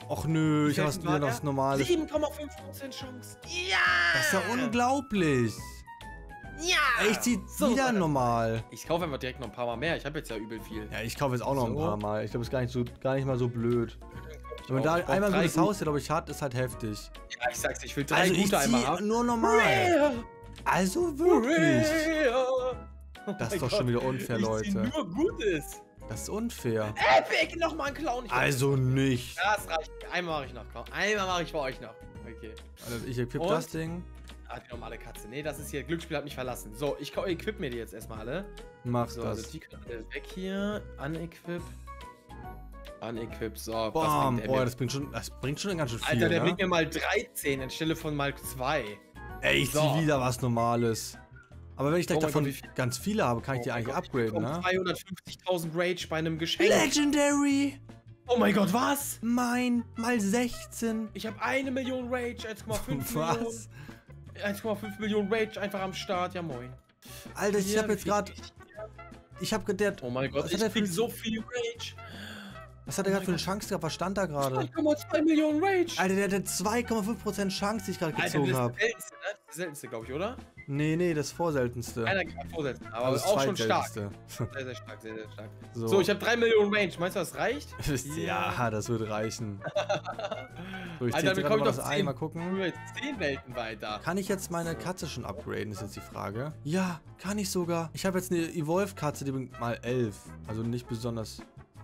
Och nö, ich habe wieder noch das normale. 7,5% Chance. Ja! Das ist ja unglaublich. Ja! Ey, ich zieh wieder normal. Ich kaufe einfach direkt noch ein paar Mal mehr. Ich habe jetzt ja übel viel. Ja, ich kaufe jetzt auch noch ein paar Mal. Ich glaube, es ist gar nicht mal so blöd. Wenn man da ich einmal ein gutes Haus, glaube ich, hat, ist halt heftig. Ja, ich sag's, ich will 3 Also gute einmal haben. nur normal. Also wirklich. Das ist doch schon wieder unfair, Leute. Ich nur Gutes. Das ist unfair. Epic, nochmal ein Clown. Also nicht. Das reicht. Einmal mache ich noch. Komm. Einmal mache ich für euch noch. Okay. Also ich equip das Ding. Ah, die normale Katze. Nee, das ist hier. Glücksspiel hat mich verlassen. So, ich equip mir die jetzt erstmal alle. Mach so, das. Also die können alle weg hier. Unequip. Unequip. So, Bam. Boah, das bringt schon ganz schön viel. Alter, der bringt mir mal 13 anstelle von mal 2. Ey, ich zieh wieder was Normales. Aber wenn ich gleich davon ganz viele habe, kann ich die eigentlich upgraden, ne? 250.000 Rage bei einem Geschenk. Legendary! Oh mein Gott, was? Mein, mal 16. Ich habe 1 Million Rage, 1,5 Millionen. Was? 1,5 Millionen Rage einfach am Start, ja moin. Alter, ich habe jetzt gerade... Ich habe der... Oh mein Gott, ich krieg so viel Rage. Was hat er gerade für eine Chance gehabt? Was stand da gerade? 2,2 Millionen Rage. Alter, der hatte 2,5% Chance, die ich gerade gezogen habe. Das ist das seltenste, ne? Das seltenste, glaube ich, oder? Nee, das vorseltenste. Einer vorseltenste, aber also auch schon stark. Sehr, sehr stark, sehr, sehr stark. So, So ich habe 3 Millionen Range. Meinst du, das reicht? Ja, das wird reichen. So, ich Alter, zähle dann mal das ein, mal gucken. gucken. Wir jetzt 10 Welten weiter. Kann ich jetzt meine Katze schon upgraden, ist jetzt die Frage. Ja, kann ich sogar. Ich habe jetzt eine Evolve-Katze, die bringt mal 11. Also nicht besonders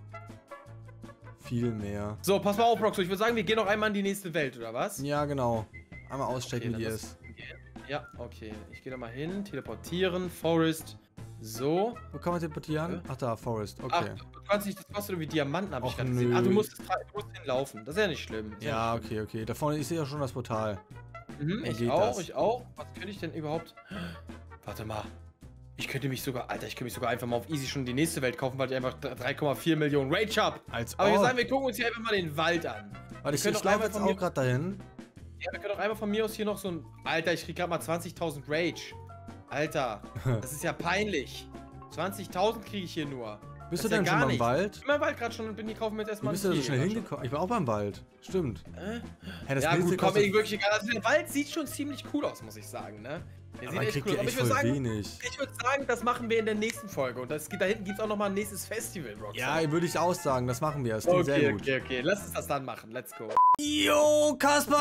viel mehr. So, pass mal auf, Roxo. Ich würde sagen, wir gehen noch einmal in die nächste Welt, oder was? Ja, genau. Einmal auschecken, Okay, wie die ist. Ja, okay. Ich gehe da mal hin. Teleportieren. Forest. So. Wo kann man teleportieren? Ach da, Forest. Ach, Okay. du kannst nicht, das kostet irgendwie Diamanten, habe ich Och, gerade gesehen. nö. Ach, du musst hinlaufen. Das ist ja nicht schlimm. Ist Ja, nicht schlimm. okay. Da vorne, ich sehe ja schon das Portal. Mhm, Wie ich geht auch, das? ich auch. Was könnte ich denn überhaupt... Warte mal. Ich könnte mich sogar einfach mal auf easy schon die nächste Welt kaufen, weil ich einfach 3,4 Millionen Rage habe. Aber wir sagen, wir gucken uns hier einfach mal den Wald an. Warte, ich laufe jetzt auch gerade dahin. Ja, wir können doch einmal von mir aus hier noch so ein... Alter, ich krieg gerade mal 20.000 Rage. Alter, das ist ja peinlich. 20.000 kriege ich hier nur. Bist du denn schon beim Wald? Ich bin beim Wald gerade schon und bin hier kaufen wir jetzt erstmal... Wie bist du da so schnell hingekommen? Ich bin auch beim Wald. Stimmt. Hey, das ja gut, komm, wirklich egal. Also der Wald sieht schon ziemlich cool aus, muss ich sagen, ne? Der sieht echt cool aus. Aber ich würde sagen, das machen wir in der nächsten Folge. Und da hinten gibt es auch nochmal ein nächstes Festival, Rockstar. Ja, würde ich auch sagen. Das machen wir. Das klingt sehr gut. Okay. Lass uns das dann machen. Let's go. Yo, Kaspar!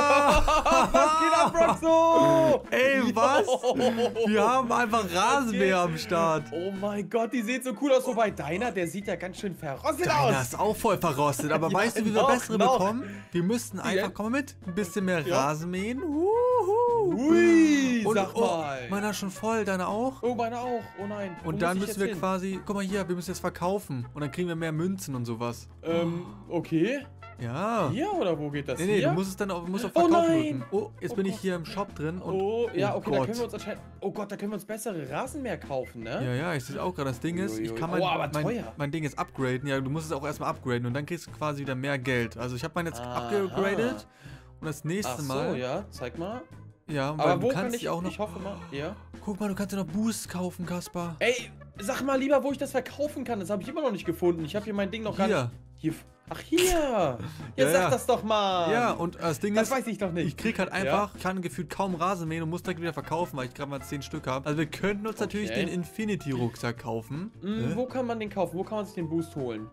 Was geht ab, Roxo? Ey, was? Wir haben einfach Rasenmäher am Start. Oh mein Gott, die sehen so cool aus. Wobei deiner, der sieht ja ganz schön verrostet aus. Deiner ist auch voll verrostet. Aber Ja, weißt du, wie wir bessere bekommen? Wir müssten einfach, komm mal mit, ein bisschen mehr Rasen mähen. Ui, sag mal. Meiner ist schon voll, deiner auch? Oh, meine auch. Oh nein. Und dann müssen wir quasi, guck mal hier, wir müssen jetzt verkaufen. Und dann kriegen wir mehr Münzen und sowas. Okay. Ja. Hier oder wo geht das? Nee, hier? du musst es dann auf Verkaufen drücken. Oh, jetzt bin ich hier im Shop drin und... Oh, ja, okay, Gott. da können wir uns anscheinend... Oh Gott, da können wir uns bessere Rasenmäher kaufen, ne? Ja, ich sehe auch gerade, das Ding ist, ich kann mein Ding jetzt upgraden. Ja, du musst es auch erstmal upgraden und dann kriegst du quasi wieder mehr Geld. Also ich habe meinen jetzt upgradet und das nächste Mal... Ach so, ja, zeig mal. Ja, aber wo kann ich auch noch... Ich hoffe mal, ja. Guck mal, du kannst ja noch Boost kaufen, Kaspar. Ey, sag mal lieber, wo ich das verkaufen kann. Das habe ich immer noch nicht gefunden. Ich habe hier mein Ding noch gar nicht... Hier. Ach, hier. Jetzt sag das doch mal. Ja, und das Ding ist... Das weiß ich doch nicht. Ich krieg halt einfach, kann gefühlt kaum Rasen mähen und muss direkt wieder verkaufen, weil ich gerade mal 10 Stück habe. Also wir könnten uns natürlich den Infinity-Rucksack kaufen. Wo kann man den kaufen? Wo kann man sich den Boost holen?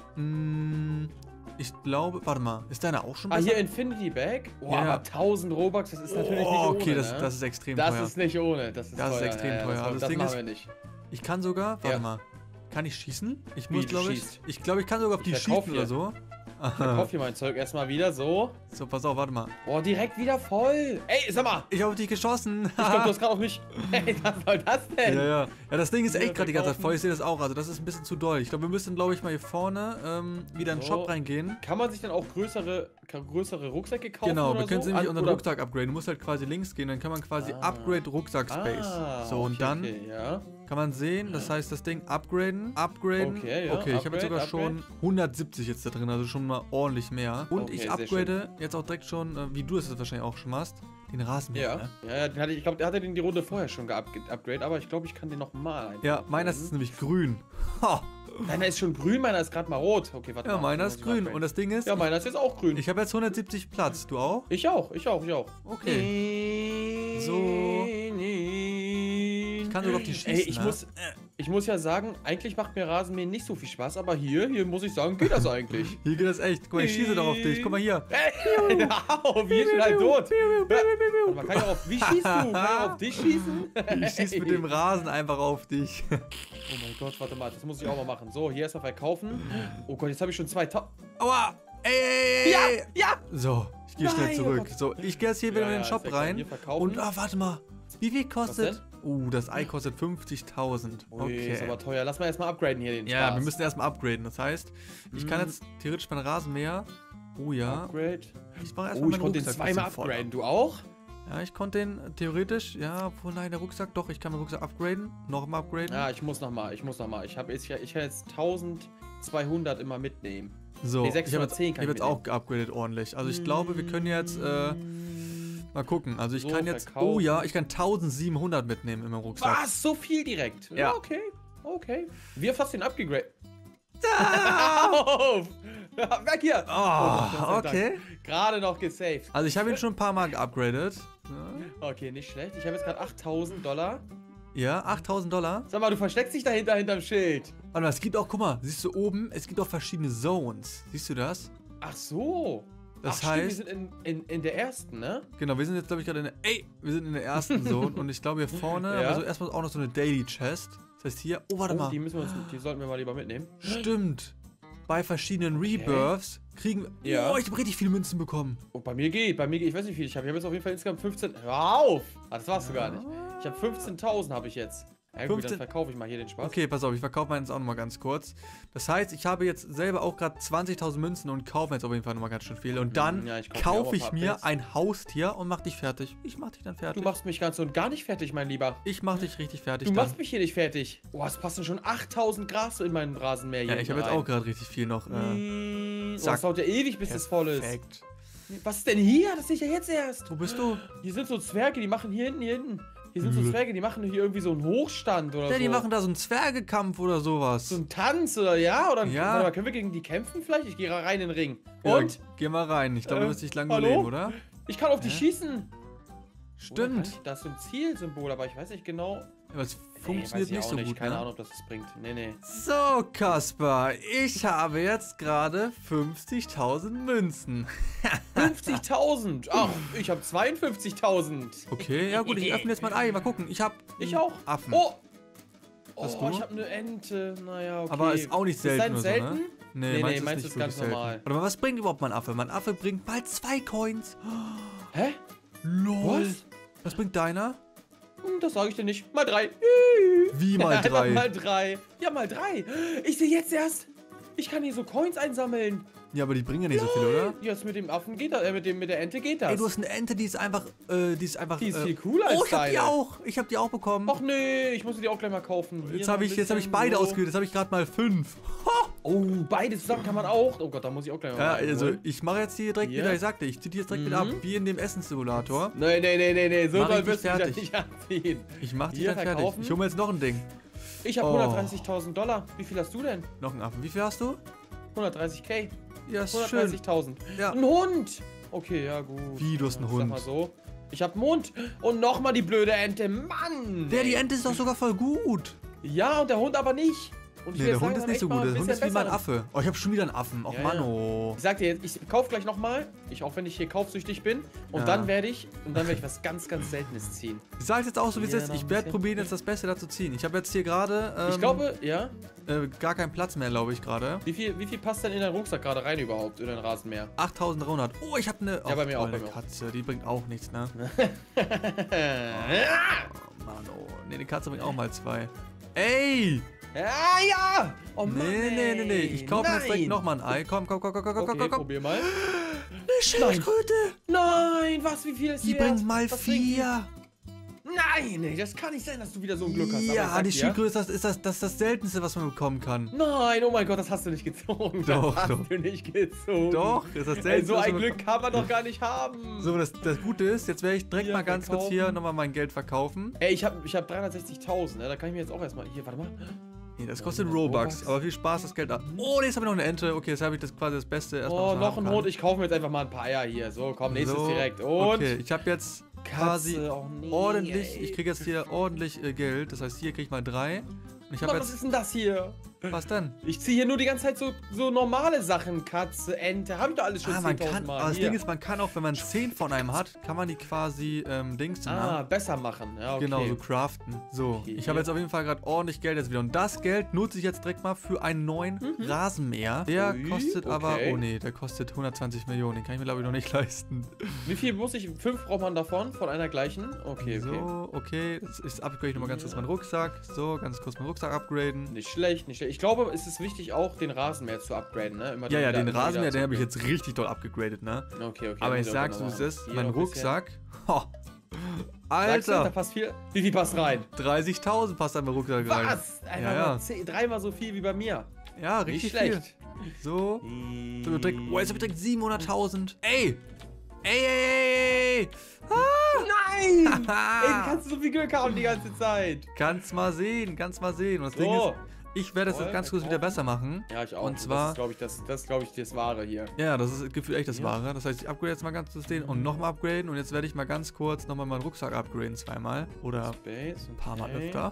Ich glaube, warte mal, ist deiner auch schon besser? Hier Infinity Bag? Oh, aber 1000 Robux, das ist natürlich nicht ohne. Okay, das ist extrem teuer. Das ist nicht ohne, das ist teuer. Extrem teuer. Also das machen wir nicht. Ich kann sogar, warte mal, kann ich schießen? Ich muss, glaube ich kann sogar auf die schießen oder so. Ich verkaufe hier mein Zeug erstmal wieder, so. So, pass auf, warte mal. Boah, direkt wieder voll. Ey, sag mal. Ich habe auf dich geschossen. Ich glaube, du hast gerade auf mich... Ey, was soll das denn? Ja, das Ding ist echt gerade die ganze Zeit voll. Ich sehe das auch. Also das ist ein bisschen zu doll. Ich glaube, wir müssen, glaube ich, mal hier vorne wieder in den Shop reingehen. Kann man sich dann auch größere Rucksäcke kaufen? Genau, oder wir können so? nämlich unseren Rucksack upgraden. Du musst halt quasi links gehen, dann kann man quasi Upgrade Rucksack Space. So, und dann kann man sehen, das heißt, das Ding upgraden. Okay, ich habe jetzt sogar schon 170 jetzt da drin, also schon mal ordentlich mehr. Und ich upgrade jetzt auch direkt schon, wie du es jetzt wahrscheinlich auch schon machst, den Rasenmäher. Ja, ich glaube, der hatte den die Runde vorher schon geupgradet, aber ich glaube, ich kann den nochmal. Ja, meiner ist nämlich grün. Ha! Deiner ist schon grün, meiner ist gerade mal rot. Okay, warte mal. Ja, meiner ist grün. Und das Ding ist... Ja, meiner ist jetzt auch grün. Ich habe jetzt 170 Platz. Du auch? Ich auch. Okay. So. Ich kann sogar auf die schießen. Ey, ich muss ja sagen, eigentlich macht mir Rasenmähen nicht so viel Spaß, aber hier muss ich sagen, geht das eigentlich. Hier geht das echt. Guck mal, ich schieße doch auf dich. Guck mal hier. Ey, au, wie ist denn halt tot? Man kann ja auf, wie schießt du? Kann ich auf dich schießen? Ich schieße mit dem Rasen einfach auf dich. Oh mein Gott, warte mal, das muss ich auch mal machen. So, hier erstmal verkaufen. Oh Gott, jetzt habe ich schon 2000. Aua! Ey! Ja! So, ich gehe schnell zurück. Oh so, ich gehe jetzt hier wieder in den Shop rein. Und, warte mal. Wie viel kostet? Das Ei kostet 50.000. Okay. Ist aber teuer. Lass mal erstmal upgraden hier den Spaß. Ja, wir müssen erstmal upgraden. Das heißt, ich kann jetzt theoretisch meinen Rasenmäher. Oh ja. Upgrade. Ich mache erstmal ich konnte den zweimal upgraden. Du auch? Ja, ich konnte den theoretisch. Ja, obwohl, nein, der Rucksack. Doch, ich kann meinen Rucksack upgraden. Nochmal upgraden. Ja, ich muss nochmal. Ich kann jetzt 1200 immer mitnehmen. So, nee, 610 ich habe jetzt auch geupgradet ordentlich. Also ich glaube, wir können jetzt mal gucken. Also ich kann jetzt, verkaufen. Oh ja, ich kann 1700 mitnehmen in meinem Rucksack. Was? So viel direkt? Ja. Okay. Wie oft hast du den upgradet? Auf! Weg hier! Oh, okay. Gerade noch gesaved. Also ich habe ihn schon ein paar Mal geupgradet. Ja. Okay, nicht schlecht. Ich habe jetzt gerade $8.000. Ja, $8.000. Sag mal, du versteckst dich dahinter, hinterm Schild. Warte mal, es gibt auch, guck mal, siehst du oben, es gibt auch verschiedene Zones. Siehst du das? Ach so. Das heißt, stimmt, wir sind in der ersten, ne? Genau, wir sind jetzt, glaube ich, gerade wir sind in der ersten Zone. Und ich glaube, hier vorne, also erstmal auch noch so eine Daily Chest. Das heißt hier, warte mal. Die sollten wir mal lieber mitnehmen. Stimmt. Bei verschiedenen Rebirths kriegen wir... Oh, ich habe richtig viele Münzen bekommen. Und bei mir geht, ich weiß nicht wie viel ich habe. Ich habe jetzt auf jeden Fall insgesamt 15... Hör auf! Das warst du gar nicht. Ich habe 15.000 habe ich jetzt. Ja gut, dann verkaufe ich mal hier den Spaß. Okay, pass auf, ich verkaufe meinen jetzt auch nochmal ganz kurz. Das heißt, ich habe jetzt selber auch gerade 20.000 Münzen und kaufe jetzt auf jeden Fall nochmal ganz schön viel. Und dann kaufe ich mir ein Haustier und mach dich fertig. Ich mach dich dann fertig. Du machst mich ganz und gar nicht fertig, mein Lieber. Ich mach dich richtig fertig. Du machst mich hier nicht fertig. Oh, es passen schon 8.000 Gras in meinen Rasenmäher hier. Ja, ich habe jetzt auch gerade richtig viel noch. Das dauert ja ewig, bis das voll ist. Perfekt. Was ist denn hier? Das sehe ich ja jetzt erst. Wo bist du? Hier sind so Zwerge, die machen hier hinten. Hier sind so Zwerge, die machen hier irgendwie so einen Hochstand oder so. Ja, die machen da so einen Zwergekampf oder sowas. So einen Tanz oder ja? Oder ja. Warte mal, können wir gegen die kämpfen vielleicht? Ich gehe rein in den Ring. Und? Ja, geh mal rein. Ich glaube, du wirst nicht lange überleben, oder? Ich kann auf die schießen. Stimmt. Das ist so ein Zielsymbol, aber ich weiß nicht genau. Aber es funktioniert nicht so gut. Keine Ahnung, ob das bringt. Nee. So, Kaspar, ich habe jetzt gerade 50.000 Münzen. 50.000? Ach, ich habe 52.000. Okay, ja gut, ich öffne jetzt mein Ei. Mal gucken. Ich auch. Affen. Oh, ich habe eine Ente. Naja, okay. Aber ist auch nicht selten, ist selten? So, ne? Nee, meins ist ganz normal. Aber was bringt überhaupt mein Affe? Mein Affe bringt bald 2 Coins. Hä? LOL. Was bringt deiner? Das sage ich dir nicht. Mal 3. Wie mal 3? Mal 3. Ja, mal 3. Ich sehe jetzt erst. Ich kann hier so Coins einsammeln. Ja, aber die bringen ja nicht so viel, oder? Jetzt mit dem Affen geht das, mit der Ente geht das. Ey, du hast eine Ente, die ist einfach, Die ist viel cooler als deine. Ich hab die auch bekommen. Ach nee, ich muss die auch gleich mal kaufen. Jetzt habe ich beide ausgewählt, jetzt habe ich gerade mal 5. Oh, beide zusammen kann man auch. Oh Gott, da muss ich auch gleich mal Ja, also ich mache jetzt hier direkt wieder, ich sagte, ich ziehe die jetzt direkt wieder ab, wie in dem Essenssimulator. Nee, so soll wirst du dich nicht anziehen. Ich mach die dann fertig. Ich hole mir jetzt noch ein Ding. Ich habe $130.000. Wie viel hast du denn? Noch einen Affen. Wie viel hast du? 130.000. Ja, ist schön. 130.000. Ja. Ein Hund! Okay, ja gut. Wie, du hast einen Hund? Sag mal so. Ich hab einen Hund. Und nochmal die blöde Ente. Mann! Die Ente ist doch sogar voll gut. Ja, und der Hund aber nicht. Und der Hund ist nicht so gut. Der Hund ist wie mein Affe. Oh, ich habe schon wieder einen Affen. Och, Mann, oh. Ich sag dir jetzt, ich kaufe gleich nochmal. Auch wenn ich hier kaufsüchtig bin. Und dann werde ich was ganz, ganz Seltenes ziehen. Ich sage jetzt auch so, wie es ist. Ich werde probieren, jetzt das Beste da zu ziehen. Ich habe jetzt hier gerade... ich glaube, ja. Gar keinen Platz mehr, glaube ich, gerade. Wie viel passt denn in deinen Rucksack gerade rein überhaupt, in den Rasenmäher? 8.300. Oh, ich habe eine... Ja, bei mir auch. Eine Katze, die bringt auch nichts, ne? Oh, Mann, oh. Ne, eine Katze bringt auch mal 2. Ey! Ja! Oh Mann, nee. Ich kaufe jetzt direkt nochmal ein Ei. Komm. Okay, probier mal. Eine Schildkröte! Nein, was? Wie viel ist die bringt mal 4. Nein, das kann nicht sein, dass du wieder so ein Glück hast. Ja, die Schildkröte ist das Seltenste, was man bekommen kann. Nein, oh mein Gott, das hast du nicht gezogen. Doch, das hast du nicht gezogen. Doch, das ist das Seltenste. So ein Glück kann man doch gar nicht haben. So, das Gute ist, jetzt werde ich direkt mal ganz kurz hier nochmal mein Geld verkaufen. Ey, ich hab 360.000, ne? Da kann ich mir jetzt auch erstmal... Hier, warte mal. Nee, das kostet Robux, aber viel Spaß, das Geld ab. Oh, jetzt habe ich noch eine Ente. Okay, jetzt habe ich das quasi das Beste erstmal. Oh, noch ein Hund. Ich kaufe mir jetzt einfach mal ein paar Eier hier. So, komm, nächstes direkt. Und? Okay, ich habe jetzt quasi ordentlich, ich kriege jetzt hier ordentlich Geld. Das heißt, hier kriege ich mal 3. Und ich habe jetzt... Was ist denn das hier? Was denn? Ich ziehe hier nur die ganze Zeit so normale Sachen. Katze, Ente. Habe ich doch alles schon 10.000 Mal. Aber das Ding ist, man kann auch, wenn man 10 von einem hat, kann man die quasi besser machen. Ja, okay. Genau, so craften. So, okay, ich habe jetzt auf jeden Fall gerade ordentlich Geld jetzt wieder. Und das Geld nutze ich jetzt direkt mal für einen neuen Rasenmäher. Der kostet aber, oh nee, der kostet 120 Millionen. Den kann ich mir glaube ich noch nicht leisten. Wie viel muss ich? 5 braucht man davon? Von einer gleichen? Okay, so, okay. Jetzt upgrade ich nochmal ganz kurz meinen Rucksack. So, ganz kurz meinen Rucksack upgraden. Nicht schlecht, nicht schlecht. Ich glaube, es ist wichtig auch, den Rasenmäher zu upgraden, ne? Immer ja, den Rasenmäher, den habe ich jetzt richtig doll abgegradet, ne? Okay. Aber ich sag's, wie es ist, mein Rucksack, Alter! Da passt viel. Wie viel passt rein? 30.000 passt an mein Rucksack rein. Was? Einfach mal 3-mal so viel wie bei mir. Ja, richtig nicht schlecht. Viel. So. Jetzt habe ich direkt 700.000. Ey! Nein! Ey, kannst du so viel Glück haben die ganze Zeit. Kannst mal sehen. Und das Ding ist, ich werde das jetzt ganz kurz wieder besser machen. Ja, ich auch. Und zwar, das ist, glaube ich, das Wahre hier. Ja, das ist gefühlt echt das Wahre. Das heißt, ich upgrade jetzt mal ganz kurz den und nochmal upgraden. Und jetzt werde ich mal ganz kurz nochmal meinen Rucksack upgraden, 2-mal. Oder ein paar Mal öfter.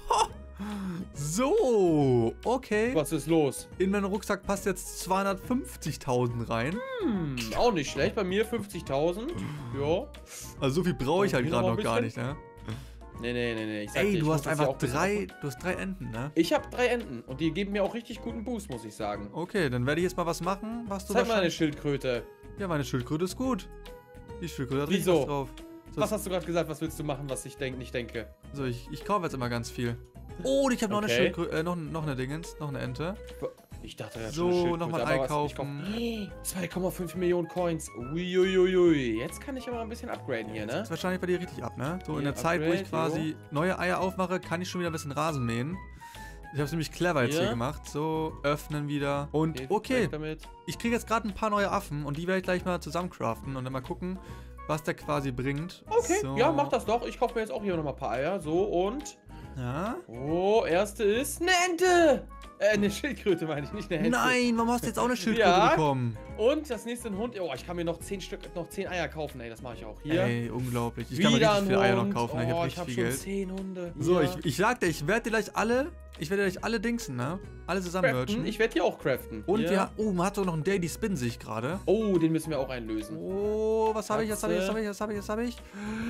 So, okay. Was ist los? In meinen Rucksack passt jetzt 250.000 rein. Auch nicht schlecht. Bei mir 50.000. Ja. Also so viel brauche ich halt gerade noch gar nicht, ne? Nee. Ey, du hast einfach 3 Enten, ne? Ich habe 3 Enten und die geben mir auch richtig guten Boost, muss ich sagen. Okay, dann werde ich jetzt mal was machen, was du... Zeig mal deine Schildkröte. Ja, meine Schildkröte ist gut. Die Schildkröte hat richtig was drauf. So, was hast du gerade gesagt, was willst du machen, was ich nicht denke? So, ich kaufe jetzt immer ganz viel. Oh, ich habe noch eine Schildkröte, noch eine Dingens, noch eine Ente. Ich dachte, das so, nochmal einkaufen. 2,5 Millionen Coins. Uiuiui. Jetzt kann ich aber ein bisschen upgraden hier, ne? Das ist wahrscheinlich bei dir richtig ab, ne? So, in der Zeit, wo ich quasi neue Eier aufmache, kann ich schon wieder ein bisschen Rasen mähen. Ich habe es nämlich clever jetzt hier gemacht. So, öffnen wieder. Und okay, ich kriege jetzt gerade ein paar neue Affen und die werde ich gleich mal zusammen craften und dann mal gucken, was der quasi bringt. Okay, so. Ja, mach das doch. Ich kaufe mir jetzt auch hier nochmal ein paar Eier. So, und... Ja? Oh, erste ist eine Ente. Eine Schildkröte meine ich, nicht eine Ente. Nein, warum hast du jetzt auch eine Schildkröte bekommen? Und das nächste ein Hund. Oh, ich kann mir noch 10 Eier kaufen. Ey, das mache ich auch hier. Ey, unglaublich. Ich kann mir richtig viele Eier noch kaufen. Oh, ich habe schon Geld. 10 Hunde. So, ich sag dir, ich werde dir gleich alle dingsen, ne? Alle zusammen merchen. Ich werde hier auch craften. Und man hat doch noch einen Daily Spin, sehe ich gerade. Oh, den müssen wir auch einlösen. Oh, was habe ich? Was habe ich?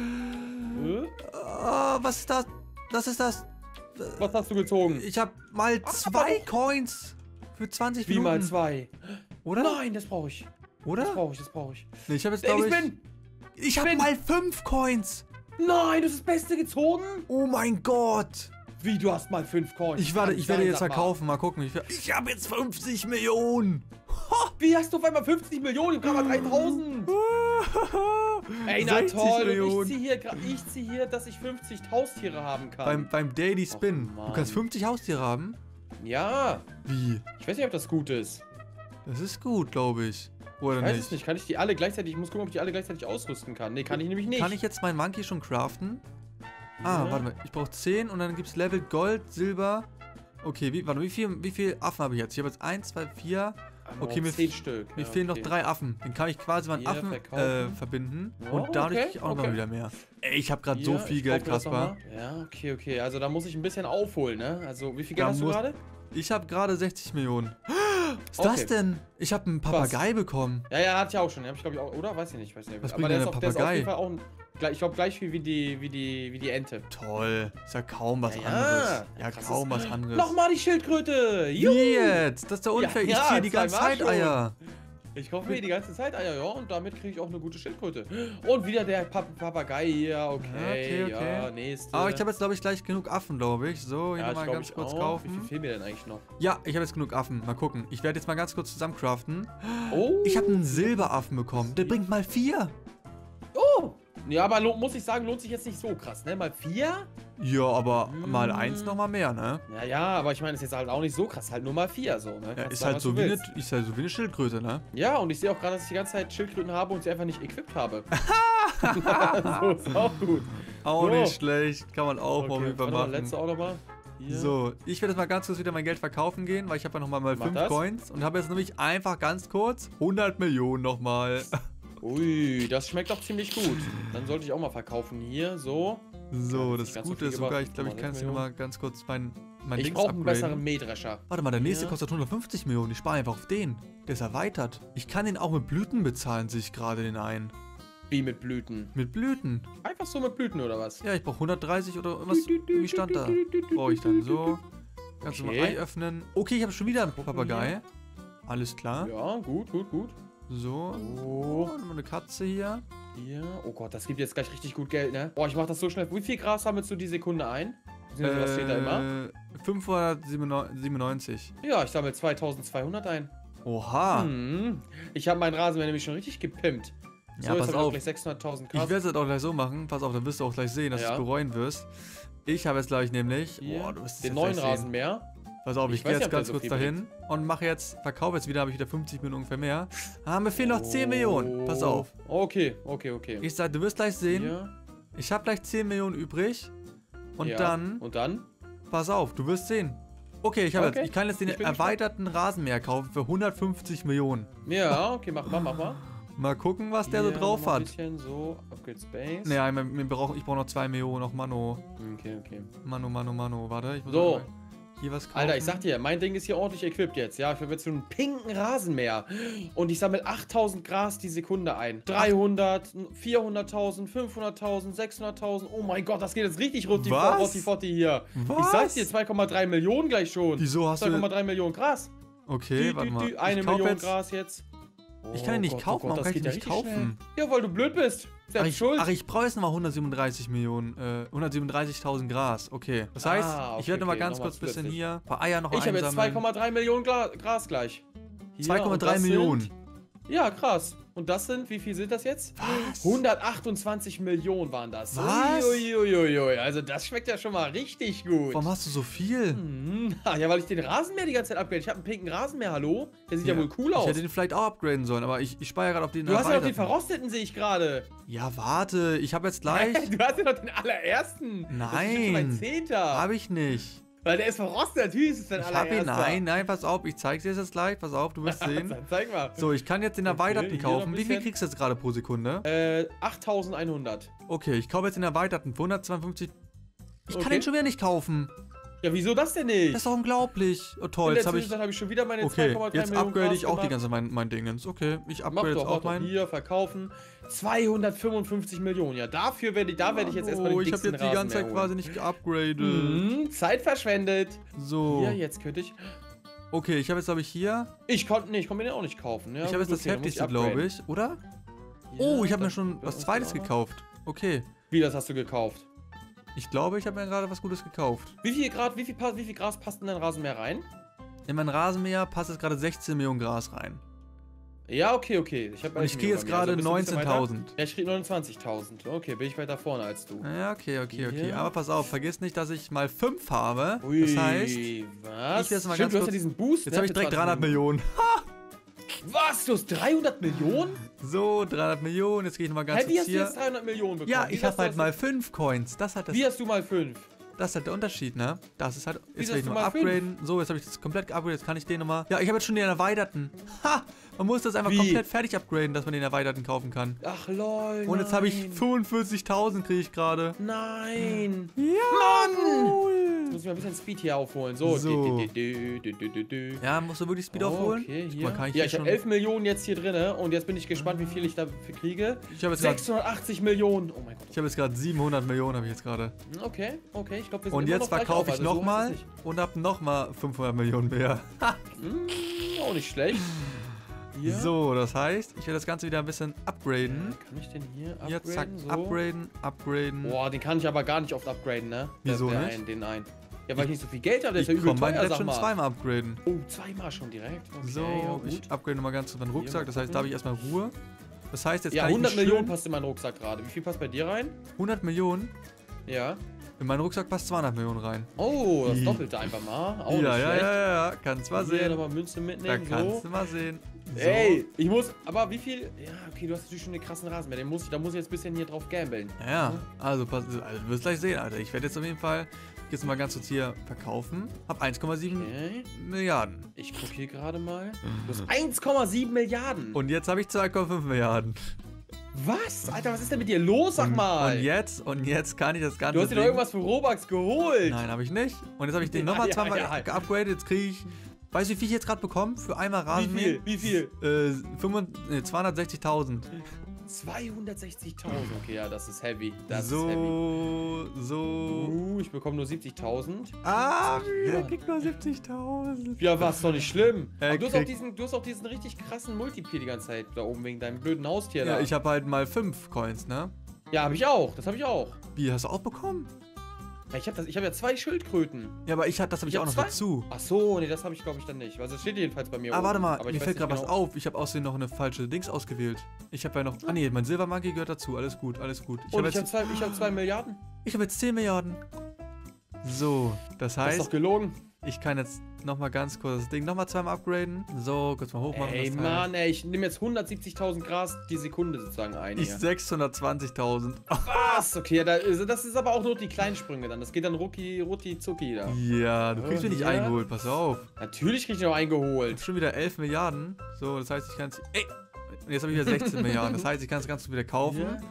Was ist das? Was ist das? Was hast du gezogen? Ich habe mal 2 Coins für 20 Minuten. Wie mal 2? Oder? Nein, das brauche ich. Oder? Das brauche ich. Nee, ich habe jetzt, glaube ich habe mal 5 Coins. Nein, du hast das Beste gezogen? Oh mein Gott. Wie, du hast mal 5 Coins? Ich werde jetzt verkaufen. Mal gucken. Ich habe jetzt 50 Millionen. Wie hast du auf einmal 50 Millionen? Ich habe 3000. Ey, na toll. Ich zieh hier, dass ich 50 Haustiere haben kann. Beim Daily Spin. Du kannst 50 Haustiere haben? Ja. Wie? Ich weiß nicht, ob das gut ist. Das ist gut, glaube ich. Oder ich weiß es nicht. Kann ich die alle gleichzeitig... Ich muss gucken, ob ich die alle gleichzeitig ausrüsten kann. Nee, kann ich nämlich nicht. Kann ich jetzt meinen Monkey schon craften? Warte mal. Ich brauche 10 und dann gibt es Level Gold, Silber. Okay, wie viel Affen habe ich jetzt? Ich habe jetzt 1, 2, 4... Okay, mir 10 Stück. Mir fehlen noch 3 Affen. Den kann ich quasi mit Affen verbinden. Und dadurch kriege ich auch noch wieder mehr. Ey, ich habe gerade so viel Geld, Kaspar. Ja, okay. Also da muss ich ein bisschen aufholen, ne? Also wie viel Geld hast du gerade? Ich habe gerade 60 Millionen. Was ist das denn? Ich habe einen Papagei bekommen. Ja, hatte ich auch schon. Hab ich glaube ich auch, oder? Weiß ich nicht. Was bringt denn der Papagei? Der ist auf jeden Fall auch ich glaube gleich viel wie die Ente. Toll. Ist ja kaum was anderes. Ja, kaum was anderes. Nochmal die Schildkröte. Juhu. Wie jetzt? Das ist doch unfair. Ich ziehe die ganze Zeit Eier. Ich kaufe mir die ganze Zeit Eier, ja, und damit kriege ich auch eine gute Schildkröte. Und wieder der Papagei hier, okay. Ja, nächste. Aber ich habe jetzt, glaube ich, gleich genug Affen, glaube ich. So, hier mal ganz kurz kaufen. Wie viel fehlen mir denn eigentlich noch? Ja, ich habe jetzt genug Affen. Mal gucken. Ich werde jetzt mal ganz kurz zusammen craften. Oh. Ich habe einen Silberaffen bekommen. Der bringt mal 4. Oh. Ja, aber muss ich sagen, lohnt sich jetzt nicht so krass, ne? Mal 4? Ja, aber mal 1 nochmal mehr, ne? Ja, aber ich meine, ist jetzt halt auch nicht so krass, halt nur mal 4 so, ne? Ja, ist halt so wie eine Schildkröte, ne? Ja, und ich sehe auch gerade, dass ich die ganze Zeit Schildkröten habe und sie einfach nicht equipped habe. So ist auch gut. Auch nicht schlecht, kann man auch mal machen. machen. Letzte auch nochmal. Hier. So, ich werde jetzt mal ganz kurz wieder mein Geld verkaufen gehen, weil ich habe ja nochmal 5 Coins und habe jetzt nämlich einfach ganz kurz 100 Millionen nochmal. Ui, das schmeckt doch ziemlich gut. Dann sollte ich auch mal verkaufen hier, so. So, das Gute ist sogar, ich glaube, ich kann jetzt hier nochmal ganz kurz mein Ich brauche einen besseren Mähdrescher. Warte mal, der nächste kostet 150 Millionen. Ich spare einfach auf den. Der ist erweitert. Ich kann den auch mit Blüten bezahlen, sehe ich gerade den einen. Wie mit Blüten? Mit Blüten. Einfach so mit Blüten oder was? Ja, ich brauche 130 oder was. Wie stand da? Brauche ich dann so. Kannst du mal Ei öffnen. Okay, ich habe schon wieder einen Papagei. Alles klar. Ja, gut. So. Oh. Nochmal eine Katze hier. Hier. Oh Gott, das gibt jetzt gleich richtig gut Geld, ne? Boah, ich mach das so schnell. Wie viel Gras sammelst du die Sekunde ein? Was steht da immer? 597. Ja, ich sammle 2200 ein. Oha. Ich habe meinen Rasenmäher nämlich schon richtig gepimpt. Ja, pass auf. Gleich 600.000 Gras. Ich werde es halt auch gleich so machen. Pass auf, dann wirst du auch gleich sehen, dass du es bereuen wirst. Ich habe jetzt gleich nämlich boah, du wirst den neuen Rasenmäher. Pass auf, ich gehe jetzt ganz kurz dahin und mache jetzt, verkaufe jetzt wieder, habe ich wieder 50 Millionen ungefähr mehr. Mir fehlen noch 10 Millionen. Pass auf. Okay. Ich sag, du wirst gleich sehen, ich habe gleich 10 Millionen übrig. Und dann? Pass auf, du wirst sehen. Okay, ich kann jetzt den erweiterten Rasenmäher kaufen für 150 Millionen. Ja, okay, mach mal. Mal gucken, was der so drauf hat. Ein bisschen so, Upgrade Space. Naja, ich brauche noch 2 Millionen, noch Mano. Okay. Mano, warte. Ich muss so. Hier was kaufen. Alter, ich sag dir, mein Ding ist hier ordentlich equipped jetzt. Ja, ich habe jetzt so einen pinken Rasenmäher. Und ich sammle 8000 Gras die Sekunde ein. 300, 400.000, 500.000, 600.000. Oh mein Gott, das geht jetzt richtig Fotti hier. Was? Ich sag's dir, 2,3 Millionen gleich schon. Wieso hast du... 2,3 Millionen Gras. Okay, warte mal. 1 Million Gras jetzt. Ich kann ihn nicht kaufen, warum kann ich den nicht kaufen? Ja, weil du blöd bist. Selbst schuld. Ach, ich brauche jetzt nochmal 137.000 Gras. Okay. Das heißt, ich werde nochmal ganz kurz ein bisschen hier ein paar Eier noch einsammeln. Ich habe jetzt 2,3 Millionen Gras gleich. 2,3 Millionen? Ja, krass. Und das sind, wie viel sind das jetzt? Was? 128 Millionen waren das. Was? Uiuiui. Also das schmeckt ja schon mal richtig gut. Warum hast du so viel? Ja, weil ich den Rasenmäher die ganze Zeit upgrade. Ich habe einen pinken Rasenmäher, hallo? Der sieht ja wohl cool aus. Ich hätte den vielleicht auch upgraden sollen, aber ich speiere gerade auf den. Du hast ja noch den verrosteten, sehe ich gerade. Ja, warte. Ich habe jetzt gleich... Du hast ja noch den allerersten. Nein. Das ist mein 10. Habe ich nicht. Weil der ist verrostet, natürlich ist es dein allererster. Nein, pass auf, ich zeig's dir jetzt gleich, pass auf, du wirst sehen. Zeig mal. So, ich kann jetzt den erweiterten kaufen. Wie viel kriegst du jetzt gerade pro Sekunde? 8.100. Okay, ich kaufe jetzt den erweiterten für 152. Ich kann den schon wieder nicht kaufen. Ja, wieso das denn nicht? Das ist doch unglaublich. Oh toll, jetzt habe ich schon wieder meine 2,3 Millionen. Jetzt upgrade ich auch die ganze mein Dingens. Okay, ich upgrade jetzt auch meinen. Hier verkaufen. 255 Millionen. Ja, dafür werde ich jetzt erstmal den ich habe jetzt die ganze Zeit quasi nicht geupgradet. Zeit verschwendet. So. Hier, jetzt könnte ich... Okay, ich habe jetzt, glaube ich, hier... Ich konnte mir den auch nicht kaufen. Ja, ich habe jetzt das heftigste, glaube ich, oder? Ja, oh, ich habe mir schon was Zweites gekauft. Okay. Wie, das hast du gekauft? Ich glaube, ich habe mir gerade was Gutes gekauft. Wie viel Gras passt in dein Rasenmäher rein? In mein Rasenmäher passt jetzt gerade 16 Millionen Gras rein. Ja, okay. Und ich kriege jetzt gerade 19.000. Ja, ich kriege 29.000. Okay, bin ich weiter vorne als du. Ja, okay. Aber pass auf, vergiss nicht, dass ich mal 5 habe. Ui, das heißt, was? Ich jetzt mal ganz kurz, du hast ja diesen Boost. Jetzt habe ich direkt 300 Millionen. Ha! Was? Du hast 300 Millionen? So, 300 Millionen. Jetzt gehe ich nochmal ganz kurz hier. Wie hast du jetzt 300 Millionen bekommen? Ja, ich habe halt mal 5 Coins. Wie hast du mal 5? Das ist halt der Unterschied, ne? Das ist halt... Jetzt will ich nochmal upgraden. So, jetzt habe ich das komplett geupgradet. Jetzt kann ich den nochmal... Ja, ich habe jetzt schon den erweiterten. Ha! Man muss das einfach komplett fertig upgraden, dass man den erweiterten kaufen kann. Ach lol. Und jetzt habe ich 45.000 kriege ich gerade. Nein. Ja, Mann. Jetzt muss ich mal ein bisschen Speed hier aufholen. So. Ja, musst du wirklich Speed aufholen? Okay, hier. Ja, ich habe 11 Millionen jetzt hier drin. Und jetzt bin ich gespannt, wie viel ich dafür kriege. Ich habe jetzt 680 Millionen. Oh mein Gott. Ich habe jetzt gerade 700 Millionen, habe ich jetzt gerade. Okay. Ich glaube, wir sind und jetzt verkaufe ich nochmal und habe nochmal 500 Millionen mehr. Auch nicht schlecht. Hier. So, das heißt, ich werde das Ganze wieder ein bisschen upgraden. Kann ich den hier upgraden? Hier, zack, so. upgraden. Boah, den kann ich aber gar nicht oft upgraden, ne? Wieso nicht? Den einen. Ja, weil ich nicht so viel Geld habe, der ist ja übel teuer, sag schon zweimal upgraden. Oh, zweimal schon direkt? Okay, so, ja, ich upgrade nochmal ganz zu meinem Rucksack, das heißt, da habe ich erstmal Ruhe. Das heißt, jetzt ja, kann 100 Millionen passt in meinen Rucksack gerade. Wie viel passt bei dir rein? 100 Millionen? Ja. In meinen Rucksack passt 200 Millionen rein. Oh, das Doppelte einfach mal. Auch nicht schlecht. Ja, kannst mal sehen. Hier nochmal Münze mitnehmen. Da kannst du mal sehen. So. Ey, ich muss, aber wie viel? Ja, okay, du hast natürlich schon einen krassen Rasenmäher. Da muss ich jetzt ein bisschen hier drauf gambeln. Ja, also du wirst gleich sehen, Alter. Ich werde jetzt auf jeden Fall jetzt mal ganz kurz hier verkaufen. Hab 1,7 Milliarden. Ich gucke hier gerade mal. Du hast 1,7 Milliarden. Und jetzt habe ich 2,5 Milliarden. Was? Alter, was ist denn mit dir los, sag mal? Und jetzt kann ich das Ganze... Du hast dir doch irgendwas für Robux geholt. Nein, habe ich nicht. Und jetzt habe ich den nochmal zweimal geupgradet. Jetzt kriege ich... Weißt du, wie viel ich jetzt gerade bekomme? Für einmal Rasenmähen? Wie viel? 260.000. 260.000. Okay, ja, das ist heavy. Das ist heavy. Ich bekomme nur 70.000. Ah, er kriegt nur 70.000. Ja, was, doch nicht schlimm. Aber du hast auch diesen richtig krassen Multiplier die ganze Zeit da oben wegen deinem blöden Haustier da. Ja, ich habe halt mal 5 Coins, ne? Ja, habe ich auch. Das habe ich auch. Wie, hast du auch bekommen? Ja, ich habe ja 2 Schildkröten. Ja, aber das habe ich auch noch dazu. Ach so, nee, das habe ich glaube ich dann nicht. Also das steht jedenfalls bei mir oben. Warte mal, aber mir fällt gerade was auf. Ich habe außerdem noch eine falsche Dings ausgewählt. Ich habe ja noch... Ah nee, mein Silbermagie gehört dazu. Alles gut, alles gut. Ich habe 2 Milliarden. Ich habe jetzt 10 Milliarden. So, das heißt... Das ist doch gelogen. Ich kann jetzt nochmal ganz kurz das Ding nochmal zweimal upgraden. So, kurz mal hochmachen. Ey, Mann, ey, ich nehme jetzt 170.000 Gras die Sekunde sozusagen ein. Ich 620.000. Was? Okay, das ist aber auch nur die kleinen Sprünge dann. Das geht dann rucki zucki da. Ja, du kriegst mich nicht eingeholt, pass auf. Natürlich krieg ich noch eingeholt. Ich hab schon wieder 11 Milliarden. So, das heißt, ich kann es... Ey! Und jetzt habe ich wieder 16 Milliarden. Das heißt, ich kann das Ganze wieder kaufen. Ja.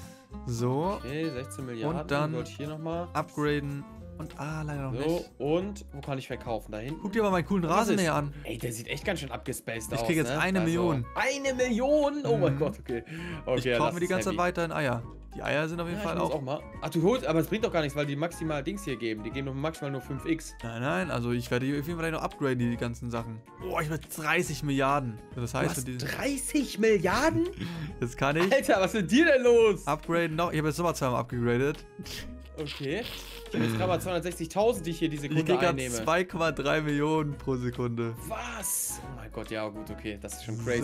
So. Okay, 16 Milliarden. Und dann wollte ich hier nochmal upgraden. Und leider noch nicht. Und wo kann ich verkaufen? Da hinten? Guck dir mal meinen coolen Rasenmäher an. Ey, der sieht echt ganz schön abgespaced aus. Ich kriege jetzt 1 Million. 1 Million? Oh mein Gott, okay. Ich kaufe mir die ganze Zeit weiterhin Eier. Die Eier sind auf jeden Fall auch mal. Ach, du holst, aber es bringt doch gar nichts, weil die maximal Dings hier geben. Die geben doch maximal nur 5x. Nein, also ich werde auf jeden Fall noch upgraden, die ganzen Sachen. Boah, ich habe 30 Milliarden. Das heißt, du hast 30 Milliarden? Jetzt kann ich... Alter, was ist mit dir denn los? Upgraden noch. Ich habe jetzt nochmal zweimal upgegradet. Okay. Ich habe jetzt gerade mal 260.000, die ich hier die Sekunde einnehme. Ich kriege 2,3 Millionen pro Sekunde. Was? Oh mein Gott, ja gut, okay. Das ist schon crazy.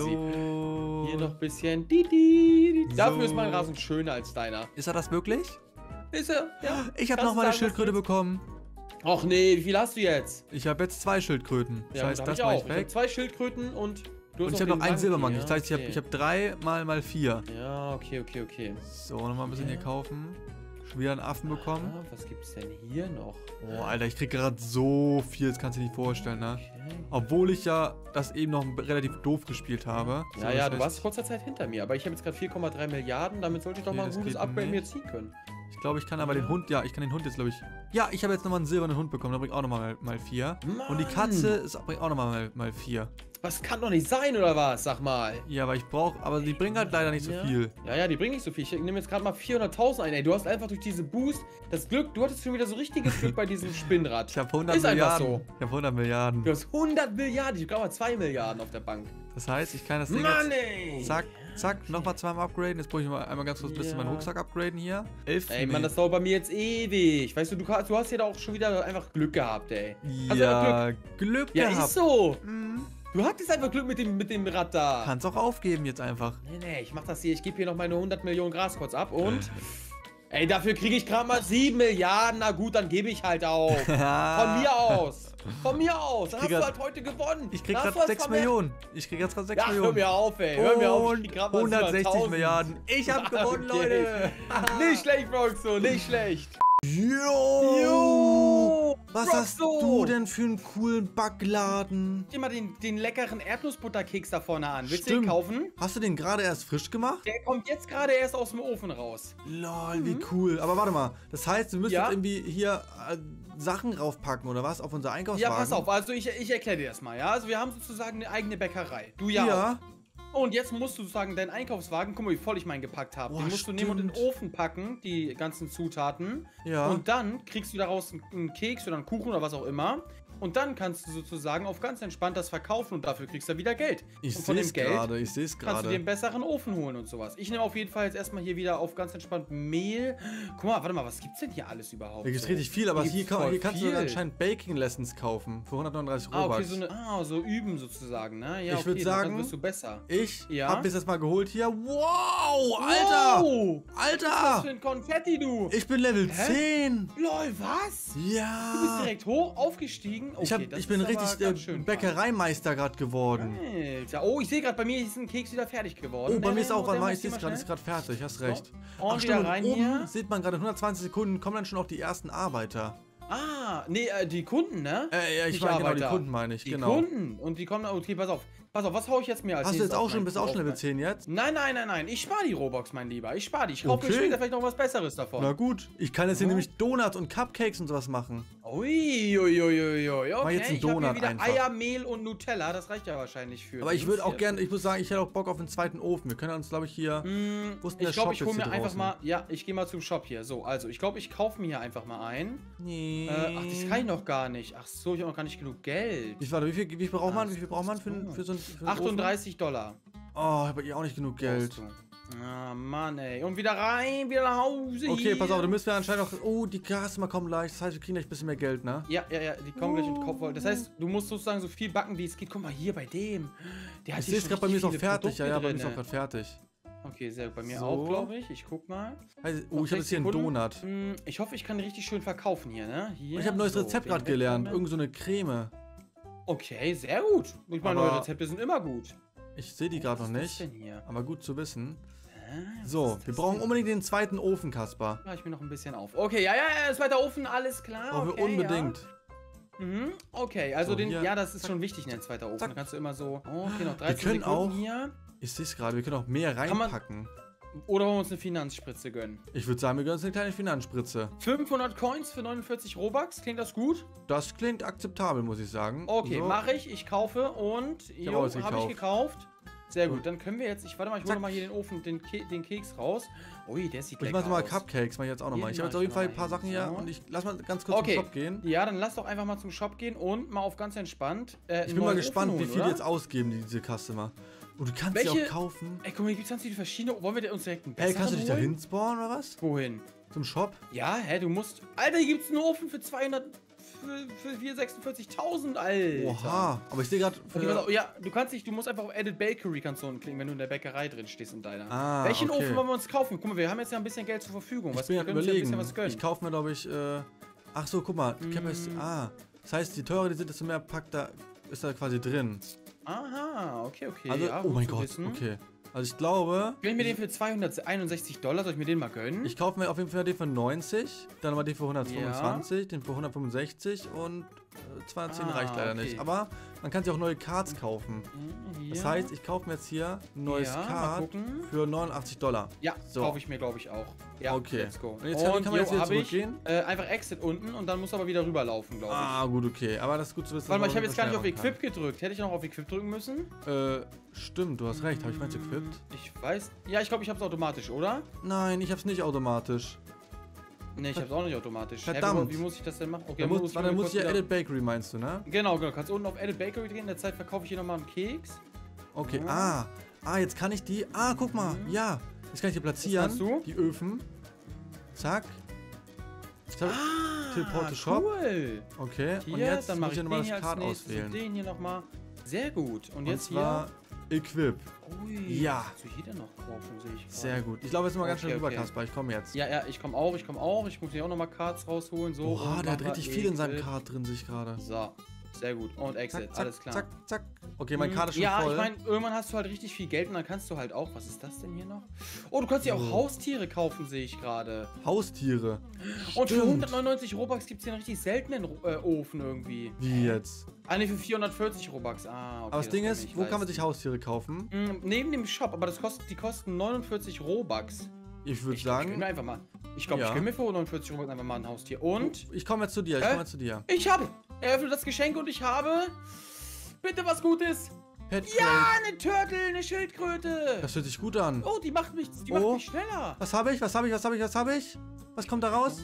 So. Hier noch ein bisschen. Dafür ist mein Rasen schöner als deiner. Ist er das wirklich? Ist er, ja. Ich habe nochmal eine Schildkröte bekommen. Och nee, wie viel hast du jetzt? Ich habe jetzt 2 Schildkröten. Das heißt, das mache ich weg. Ich habe 2 Schildkröten und... Und ich habe noch einen Silbermann. Das heißt, ich habe 3 mal 4. Ja, okay. So, nochmal ein bisschen hier kaufen. Schon wieder einen Affen bekommen. Was gibt's denn hier noch? Oh, Alter, ich krieg gerade so viel, das kannst du dir nicht vorstellen, ne? Okay. Obwohl ich ja das eben noch relativ doof gespielt habe. Ja, so, du warst kurzer Zeit hinter mir, aber ich habe jetzt gerade 4,3 Milliarden, damit sollte ich doch mal ein gutes Upgrade mir ziehen können. Ich glaube, ich kann aber den Hund, ich kann den Hund jetzt, glaube ich... Ja, ich habe jetzt nochmal einen silbernen Hund bekommen, der bringt auch nochmal mal 4. Mann. Und die Katze bringt auch nochmal mal 4. Was kann doch nicht sein, oder was? Sag mal. Ja, aber die bringen halt leider nicht so viel. Ja, die bringen nicht so viel. Ich nehme jetzt gerade mal 400.000 ein. Ey, du hast einfach durch diese Boost das Glück, du hattest schon wieder so richtiges Glück bei diesem Spinnrad. Ich habe 100 Milliarden. So. Ich habe 100 Milliarden. Du hast 100 Milliarden. Ich glaube mal 2 Milliarden auf der Bank. Das heißt, ich kann das Ding jetzt... Zack, nochmal zweimal upgraden. Jetzt brauche ich mal einmal ganz kurz ein bisschen meinen Rucksack upgraden hier. 11. Ey, Mann, das dauert bei mir jetzt ewig. Weißt du, du hast ja da auch schon wieder einfach Glück gehabt, ey. Ja, Glück gehabt. Ja, ist so. Du hattest einfach Glück mit dem Rad da. Kannst auch aufgeben jetzt einfach. Nee, ich mach das hier. Ich gebe hier noch meine 100 Millionen Gras kurz ab und... Ey, dafür kriege ich gerade mal 7 Milliarden. Na gut, dann gebe ich halt auf. Von mir aus. Von mir aus. Dann hast du halt heute gewonnen. Ich krieg gerade 6 Millionen. Ich krieg jetzt gerade 6 Millionen. Hör mir auf, ey. Hör mir auf. Ich krieg grad mal 160 Milliarden. Ich hab gewonnen, Leute. Nicht schlecht, Roxo. Nicht schlecht. Jo! Was hast du denn für einen coolen Backladen? Guck dir mal den leckeren Erdnussbutterkeks da vorne an. Willst du den kaufen? Hast du den gerade erst frisch gemacht? Der kommt jetzt gerade erst aus dem Ofen raus. Lol, wie cool. Aber warte mal, das heißt, wir müssen irgendwie hier Sachen raufpacken, oder was? Auf unser Einkaufswagen? Ja, pass auf. Also ich erkläre dir das mal, ja? Also wir haben sozusagen eine eigene Bäckerei. Du ja auch. Und jetzt musst du sozusagen deinen Einkaufswagen, guck mal, wie voll ich meinen gepackt habe. Den musst du nehmen und in den Ofen packen, die ganzen Zutaten. Ja. Und dann kriegst du daraus einen Keks oder einen Kuchen oder was auch immer. Und dann kannst du sozusagen auf ganz entspannt das verkaufen und dafür kriegst du wieder Geld. Ich sehe es gerade, ich sehe es gerade. Kannst du dir einen besseren Ofen holen und sowas. Ich nehme auf jeden Fall jetzt erstmal hier wieder auf ganz entspannt Mehl. Guck mal, warte mal, was gibt's denn hier alles überhaupt? Hier gibt's richtig viel, aber hier kannst du anscheinend Baking Lessons kaufen für 139 Robux. Okay, so üben sozusagen, ne? Ja, ich würde sagen, dann wirst du besser. Ich hab bis jetzt mal geholt hier. Wow, Alter! Wow. Alter! Was ist das für ein Konfetti, du? Ich bin Level 10. Lol, was? Ja. Du bist direkt hoch aufgestiegen. Okay, ich bin richtig Bäckereimeister gerade geworden. Alter. Oh, ich sehe gerade, bei mir ist ein Keks wieder fertig geworden. Oh, bei mir ist auch, warte mal, ich sehe es gerade, ist gerade fertig, hast recht. Ach, stimmt, und oben sieht man gerade 120 Sekunden, kommen dann schon auch die ersten Arbeiter. Nee, die Kunden, ne? Ja, ich meine, genau, die Kunden meine ich, genau. Die Kunden. Und die kommen, okay, pass auf, was hau ich jetzt mir als Hast du jetzt auch schon, bist du auch schon Level 10 jetzt? Nein, ich spare die Robux, mein Lieber, ich spare die. Ich kaufe mir später vielleicht noch was Besseres davon. Na gut, ich kann jetzt hier nämlich Donuts und Cupcakes und sowas machen. Uiuiuiui, okay, mach jetzt einen Donut ich hab hier wieder einfach. Eier, Mehl und Nutella, das reicht ja wahrscheinlich für. Aber ich würde auch gerne, ich muss sagen, ich hätte auch Bock auf einen zweiten Ofen. Wir können uns, glaube ich, hier... Ich glaube, ich hole mir einfach mal, ich gehe mal zum Shop hier. So, also, ich glaube, ich kaufe mir hier einfach mal ein. Nee. Ach, das kann ich noch gar nicht. Ach so, ich habe noch gar nicht genug Geld. Wie viel braucht man? Wie viel braucht man für so einen 38 $. Oh, habe ich auch nicht genug Geld. Ah, Mann, ey. Und wieder rein, wieder nach Hause. Okay, hier. Pass auf, du müssen wir anscheinend auch... Oh, die Customer kommen gleich. Das heißt, wir kriegen gleich ein bisschen mehr Geld, ne? Ja, die kommen gleich und kaufen wollen. Das heißt, du musst sozusagen so viel backen, wie es geht. Guck mal, hier bei dem. Der hat ich sehe es gerade, bei mir ist auch fertig. Ja, bei mir ist auch gerade fertig. Okay, sehr gut. Bei mir auch, glaube ich. Ich guck mal. Oh, ich habe jetzt hier einen Donut. Ich hoffe, ich kann richtig schön verkaufen hier, ne? Hier. Ich habe ein neues Rezept gerade gelernt. Irgend so eine Creme. Okay, sehr gut. Ich meine, neue Rezepte sind immer gut. Ich sehe die gerade noch nicht. Was ist denn hier? Aber gut zu wissen. So, wir brauchen unbedingt den zweiten Ofen, Kaspar. Mach ich mir noch ein bisschen auf. Okay, ja, zweiter Ofen, alles klar. Brauchen wir unbedingt. Ja. Okay, also so, das ist schon wichtig, ein zweiter Ofen. Da kannst du immer so. Okay, noch 13 wir können Sekunden auch, hier. Ich sehe es gerade, wir können auch mehr reinpacken. Oder wollen wir uns eine Finanzspritze gönnen? Ich würde sagen, wir gönnen uns eine kleine Finanzspritze. 500 Coins für 49 Robux, klingt das gut? Das klingt akzeptabel, muss ich sagen. Okay, so. Mache ich. Ich kaufe und habe ich gekauft. Sehr gut, dann können wir jetzt, ich hole mal hier den Ofen, den Keks raus. Ui, der sieht lecker aus. Ich mache mal Cupcakes, mache ich jetzt auch nochmal. Ich habe jetzt auf jeden Fall ein paar Sachen hier und ich lass mal ganz kurz zum Shop gehen. Ja, dann lass doch einfach mal zum Shop gehen und mal auf ganz entspannt. Ich bin mal gespannt, wie viel die jetzt ausgeben, diese Customer. Und du kannst sie auch kaufen. Ey, guck mal, hier gibt es ganz viele verschiedene. Wollen wir uns direkt einen besseren kannst du dich da hinspawnen oder was? Wohin? Zum Shop? Ja, du musst... Alter, hier gibt es einen Ofen für 46.000, Alter. Oha, aber ich sehe gerade... Ja, du musst einfach auf Edit Bakery kannst du klicken, wenn du in der Bäckerei drin stehst in deiner. Welchen Ofen wollen wir uns kaufen? Guck mal, wir haben jetzt ja ein bisschen Geld zur Verfügung. Ich bin überlegen. Ich kaufe mir, glaube ich... Ach so, guck mal. Das heißt, je teurer die sind, desto mehr Pack da ist da quasi drin. Aha, okay. Also, ja, oh mein Gott, okay. Also ich glaube... Gönn ich mir den für 261 $, soll ich mir den mal gönnen? Ich kaufe mir auf jeden Fall den für 90, dann nochmal den für 125, den für 165 und 210 reicht leider nicht. Aber man kann sich auch neue Cards kaufen. Das heißt, ich kaufe mir jetzt hier ein neues Card für 89 $. Ja, kaufe ich mir, glaube ich, auch. Ja, okay. Let's go. Und jetzt kann man jetzt wieder zurückgehen? Einfach Exit unten und dann muss aber wieder rüberlaufen, glaube ich. Ah, gut, okay. Aber das ist gut zu wissen. Warte mal, ich habe jetzt gar nicht auf Equip gedrückt. Hätte ich noch auf Equip drücken müssen? Stimmt, du hast recht. Habe ich meins equipped? Ich weiß. Ja, ich glaube, ich habe es automatisch, oder? Nein, ich habe es nicht automatisch. Ne, ich habe es auch nicht automatisch. Verdammt. Wie muss ich das denn machen? Okay, dann muss ich ja Edit Bakery, meinst du, ne? Genau. Kannst unten auf Edit Bakery drehen. In der Zeit verkaufe ich hier nochmal einen Keks. Okay, jetzt kann ich die... guck mal, ja. Jetzt kann ich die platzieren, die Öfen. Zack. Teleporte Shop. Cool. Okay, hier, und jetzt dann muss ich nochmal das Card auswählen. Den hier nochmal. Sehr gut. Und jetzt hier... Equip. Ui, ja. kannst du hier denn noch kaufen, sehe ich. Sehr gut. Ich glaube, jetzt mal ganz schnell rüber, Kaspar. Ich komme jetzt. Ja, ich komme auch. Ich muss mir auch nochmal Cards rausholen. So. Oha, der hat richtig viel in seinem Card drin, sehe ich gerade. So. Sehr gut. Und Exit, zack, alles klar. Zack. Okay, mein Card ist schon voll. Ja, ich meine, irgendwann hast du halt richtig viel Geld und dann kannst du halt auch... Was ist das denn hier noch? Oh, du kannst dir auch Haustiere kaufen, sehe ich gerade. Haustiere? Und für 199 Robux gibt es hier einen richtig seltenen Ofen irgendwie. Wie jetzt? Ne, für 440 Robux. Okay. Aber das Ding ist, wo kann man sich Haustiere kaufen? Neben dem Shop, aber die kosten 49 Robux. Ich würde sagen... Ich gönn mir einfach mal. Ich glaube, ich gönn mir für 49 Robux einfach mal ein Haustier. Und... Ich komme jetzt zu dir, Ich habe... Eröffne das Geschenk und ich habe... Bitte was Gutes. Ja, eine Turtle, eine Schildkröte. Das hört sich gut an. Oh, die macht mich schneller. Was habe ich? Was kommt da raus?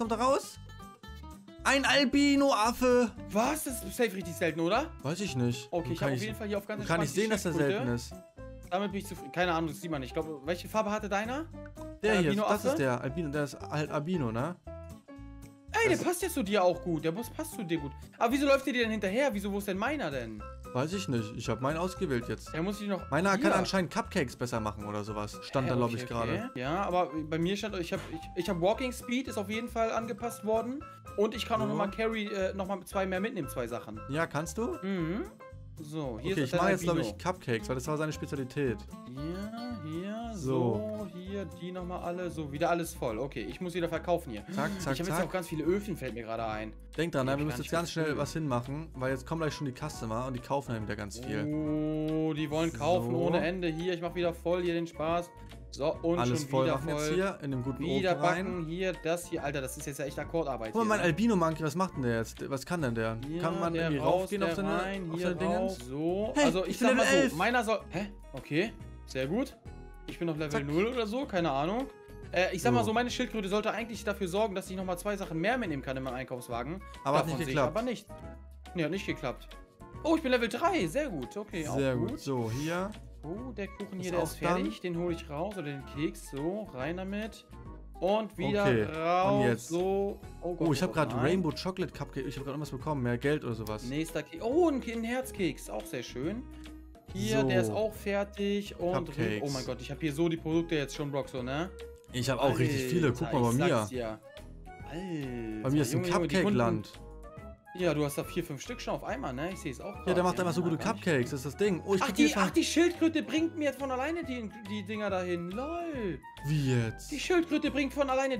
Ein Albino-Affe. Was? Das ist safe richtig selten, oder? Weiß ich nicht. Okay, ich habe auf jeden Fall hier auf ganz entspannt. Kann ich sehen, dass der selten ist. Damit bin ich zufrieden. Keine Ahnung, das sieht man nicht. Ich glaube, welche Farbe hatte deiner? Der hier, das ist der Albino. Der ist halt Albino, ne? Ey, der passt jetzt zu dir auch gut. Der passt zu dir gut. Aber wieso läuft der dir denn hinterher? Wo ist denn meiner denn? Weiß ich nicht. Ich habe meinen ausgewählt jetzt. Der muss ich noch... Meiner kann anscheinend Cupcakes besser machen oder sowas. Stand da, glaube ich, gerade. Ja, aber bei mir stand... Ich hab Walking Speed, ist auf jeden Fall angepasst worden. Und ich kann auch nochmal Carry, nochmal 2 mehr mitnehmen, 2 Sachen. Ja, kannst du? Mhm. So, hier okay, ist ich mache jetzt, glaube ich, Cupcakes, weil das war seine Spezialität. Hier, so, hier, die nochmal alle. So, wieder alles voll. Okay, ich muss wieder verkaufen hier. Zack, zack, ich habe jetzt auch ganz viele Öfen, fällt mir gerade ein. Denk dran, wir müssen jetzt ganz schnell was hinmachen, weil jetzt kommen gleich schon die Customer und die kaufen dann wieder ganz viel. Oh, die wollen kaufen ohne Ende. Hier, ich mache wieder voll hier den Spaß. So, und alles schon voll wieder machen voll. jetzt hier in dem guten wieder Ofen rein. backen, hier, das hier. Alter, das ist jetzt ja echt Akkordarbeit. Guck mal, mein Albino-Monkey, was macht denn der jetzt? Was kann denn der? Ja, kann man irgendwie raufgehen auf seine Dingens? So, hey, also ich sag mal Level so, meiner soll... Hä? Okay, sehr gut. Ich bin noch Level 0 oder so, keine Ahnung. Ich sag mal so, meine Schildkröte sollte eigentlich dafür sorgen, dass ich nochmal 2 Sachen mehr mitnehmen kann in meinem Einkaufswagen. Aber hat nicht geklappt. Aber nicht. Nee, hat nicht geklappt. Oh, ich bin Level 3, sehr gut, okay. Sehr gut. So, hier. Oh, der Kuchen hier, der ist fertig. Den hole ich raus, oder den Keks. So, rein damit. Und wieder raus. Und jetzt. So. Oh Gott, ich habe gerade Rainbow Chocolate Cupcake. Ich habe gerade irgendwas bekommen. Mehr Geld oder sowas. Nächster Keks. Oh, ein Herzkeks. Auch sehr schön. Hier, so. Der ist auch fertig. Und oh mein Gott, ich habe hier so die Produkte jetzt schon, Broxo, ne? Ich habe auch richtig viele. Guck mal bei mir. Alter, bei mir ist ein Cupcake-Land. Ja, du hast da 4, 5 Stück schon auf einmal, ne? Ich sehe es auch gerade. Ja, der macht einfach so gute Cupcakes, das ist das Ding. Oh, ach, die Schildkröte bringt mir jetzt von alleine die Dinger dahin. Lol. Wie jetzt? Die Schildkröte bringt von alleine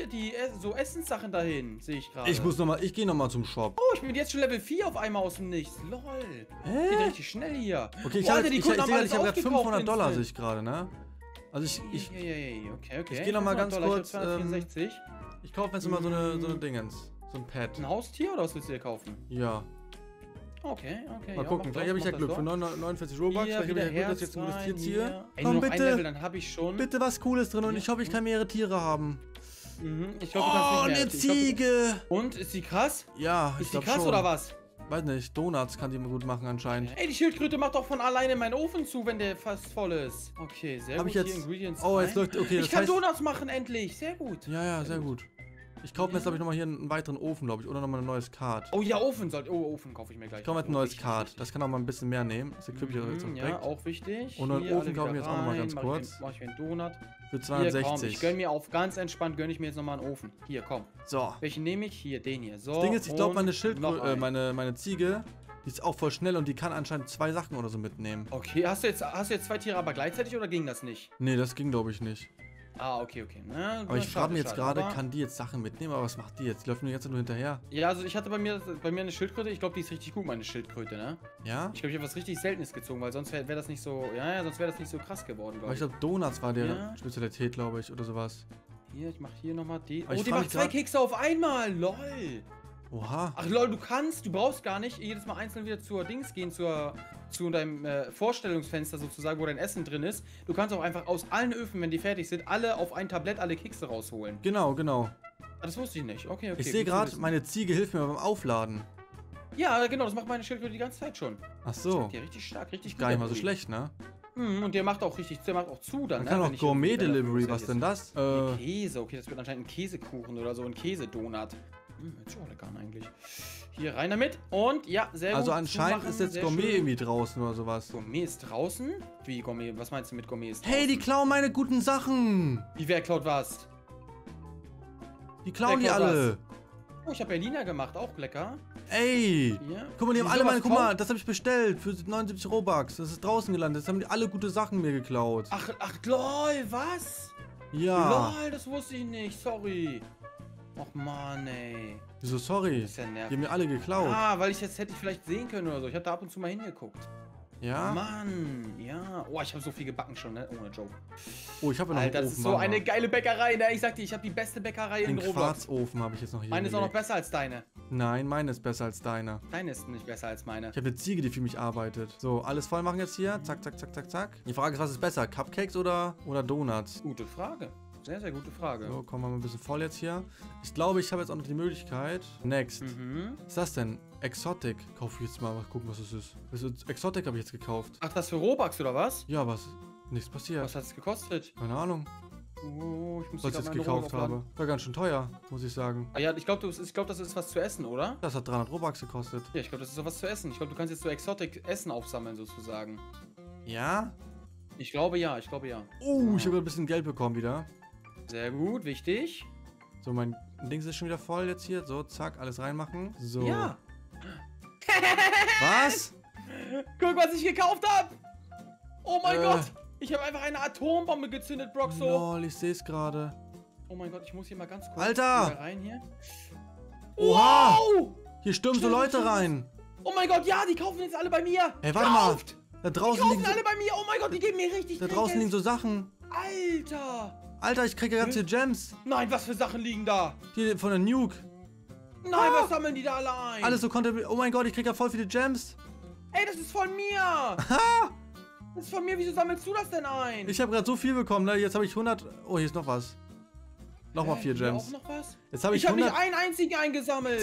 so Essenssachen dahin, sehe ich gerade. Ich gehe nochmal zum Shop. Oh, ich bin jetzt schon Level 4 auf einmal aus dem Nichts. Lol. Geht richtig schnell hier. Okay, ich habe gerade $500, sehe ich gerade, ne? Also okay. Ich gehe nochmal ganz kurz. 264. Ich kaufe jetzt mal so eine Dingens. So ein Pet. Ein Haustier oder was willst du dir kaufen? Ja. Okay. Mal gucken, vielleicht habe ich ja Glück. Für 49 Robux, vielleicht habe ich ja Glück, dass ich jetzt ein gutes Tier ziehe. Komm, bitte. Level, dann habe ich schon. Bitte was Cooles drin und ich hoffe, ich kann mehrere Tiere haben. Ich glaube, du kannst nicht mehr. Eine Ziege! Und, ist die krass? Ja, ist die krass oder was? Weiß nicht, Donuts kann die immer gut machen anscheinend. Ey, die Schildkröte macht doch von alleine meinen Ofen zu, wenn der fast voll ist. Okay, sehr gut. Jetzt, hier Ingredients jetzt läuft, okay, ich kann Donuts machen endlich, sehr gut. Ja, sehr gut. Ich kaufe mir jetzt, glaube ich, nochmal hier einen weiteren Ofen, glaube ich. Oder nochmal ein neues Kart. Oh ja, Ofen kaufe ich mir gleich. Ich kaufe jetzt ein neues Kart. Das kann auch mal ein bisschen mehr nehmen. Das equip ich jetzt direkt. Ja, auch wichtig. Und einen Ofen kaufe ich jetzt auch nochmal ganz kurz. Mach ich mir einen Donut. Für 260. Hier, komm, ich gönne mir ganz entspannt, gönne ich mir jetzt nochmal einen Ofen. Hier, komm. So. Welchen nehme ich? Hier, den hier. So. Das Ding ist, ich glaube, meine Ziege, die ist auch voll schnell und die kann anscheinend 2 Sachen oder so mitnehmen. Okay, hast du jetzt 2 Tiere aber gleichzeitig oder ging das nicht? Nee, das ging, glaube ich, nicht. Ah, okay. Na, aber ich frage mich jetzt gerade, kann die jetzt Sachen mitnehmen, aber was macht die jetzt? Die läuft nur jetzt nur hinterher. Ja, also ich hatte bei mir eine Schildkröte, ich glaube, die ist richtig gut, meine Schildkröte, ne? Ja? Ich glaube, ich habe was richtig Seltenes gezogen, weil sonst wäre das nicht so, sonst wäre das nicht so krass geworden, glaube ich. Aber ich glaube, Donuts war deren Spezialität, glaube ich, oder sowas. Hier, ich mache hier nochmal die. Aber die macht 2 Kekse auf einmal, lol. Oha. Ach lol, du brauchst gar nicht jedes Mal einzeln wieder zur Dings gehen, zu deinem Vorstellungsfenster sozusagen, wo dein Essen drin ist. Du kannst auch einfach aus allen Öfen, wenn die fertig sind, alle auf ein Tablett alle Kekse rausholen. Genau. Das wusste ich nicht. Okay. Ich sehe gerade, meine Ziege hilft mir beim Aufladen. Ja, genau, das macht meine Schildkröte die ganze Zeit schon. Ach so. Der richtig stark, richtig gut. Gar nicht mal so schlecht, ne? Und der macht auch zu dann. Man kann auch Gourmet-Delivery, was denn das? Käse, okay, das wird anscheinend ein Käsekuchen oder so, ein Käsedonut. Hört sich auch lecker an eigentlich. Hier rein damit. Und ja, sehr gut. Also anscheinend ist jetzt Gourmet irgendwie draußen oder sowas. Gourmet ist draußen? Wie Gourmet? Was meinst du mit Gourmet ist draußen? Hey, die klauen meine guten Sachen! Wie, wer klaut was? Die klauen die alle. Oh, ich habe Berliner gemacht, auch lecker. Ey! Hier. Guck mal, die haben alle meine, guck mal, das habe ich bestellt für 79 Robux. Das ist draußen gelandet. Das haben die alle gute Sachen mir geklaut. Ach, lol, was? Ja. Lol, das wusste ich nicht, sorry. Och Mann, ey. Wieso, sorry? Das ist ja nervig. Die haben mir alle geklaut. Ah, weil hätte ich vielleicht sehen können oder so. Ich habe da ab und zu mal hingeguckt. Ja? Mann, ja. Oh, ich habe so viel gebacken schon, ne? Ohne Joke. Oh, ich habe noch einen Alter, das ist so eine geile Bäckerei, ne? Ich sag dir, ich habe die beste Bäckerei in Roblox. Den Quarzofen habe ich jetzt noch hier. Meine ist auch noch besser als deine. Nein, meine ist besser als deine. Deine ist nicht besser als meine. Ich habe eine Ziege, die für mich arbeitet. So, alles voll machen jetzt hier. Zack. Die Frage ist, was ist besser? Cupcakes oder Donuts? Gute Frage. Sehr, sehr gute Frage. So, kommen wir mal ein bisschen voll jetzt hier. Ich glaube, ich habe jetzt auch noch die Möglichkeit. Next. Was ist das denn? Exotic. Kaufe ich jetzt mal gucken, was das ist. Exotic habe ich jetzt gekauft. Ach, das für Robux oder was? Ja, was? Nichts passiert. Was hat es gekostet? Keine Ahnung. Oh, ich muss was ich jetzt gekauft habe. War ganz schön teuer, muss ich sagen. Ah, ja, ich glaube, das ist was zu essen, oder? Das hat 300 Robux gekostet. Ja, ich glaube, das ist auch was zu essen. Ich glaube, du kannst jetzt so Exotic Essen aufsammeln, sozusagen. Ja? Ich glaube ja. Ich habe ein bisschen Geld bekommen wieder. Sehr gut, wichtig. So, mein Dings ist schon wieder voll jetzt hier. So, zack, alles reinmachen. So. Ja. Was? Guck, was ich gekauft habe. Oh mein Gott. Ich habe einfach eine Atombombe gezündet, Broxo. Lol, ich sehe es gerade. Oh mein Gott, ich muss hier mal ganz kurz Alter! rein hier. Oha! Wow! Hier stürmen so Leute rein. Oh mein Gott, ja, die kaufen jetzt alle bei mir. Ey, warte mal. Da Die draußen kaufen liegen alle bei mir. Oh mein Gott, die geben mir richtig da viel draußen Geld. liegen so Sachen. Alter. Alter, ich kriege ganz viele Gems. Nein, was für Sachen liegen da? Hier von der Nuke. Nein, was sammeln die da alle ein? Alles so konnte. Oh mein Gott, ich kriege ja voll viele Gems. Ey, das ist von mir. Das ist von mir. Wieso sammelst du das denn ein? Ich habe gerade so viel bekommen, ne? Jetzt habe ich 100. Oh, hier ist noch was. Nochmal 4 Hier Gems. auch noch was? Jetzt habe ich Ich habe 100. nicht einen einzigen eingesammelt.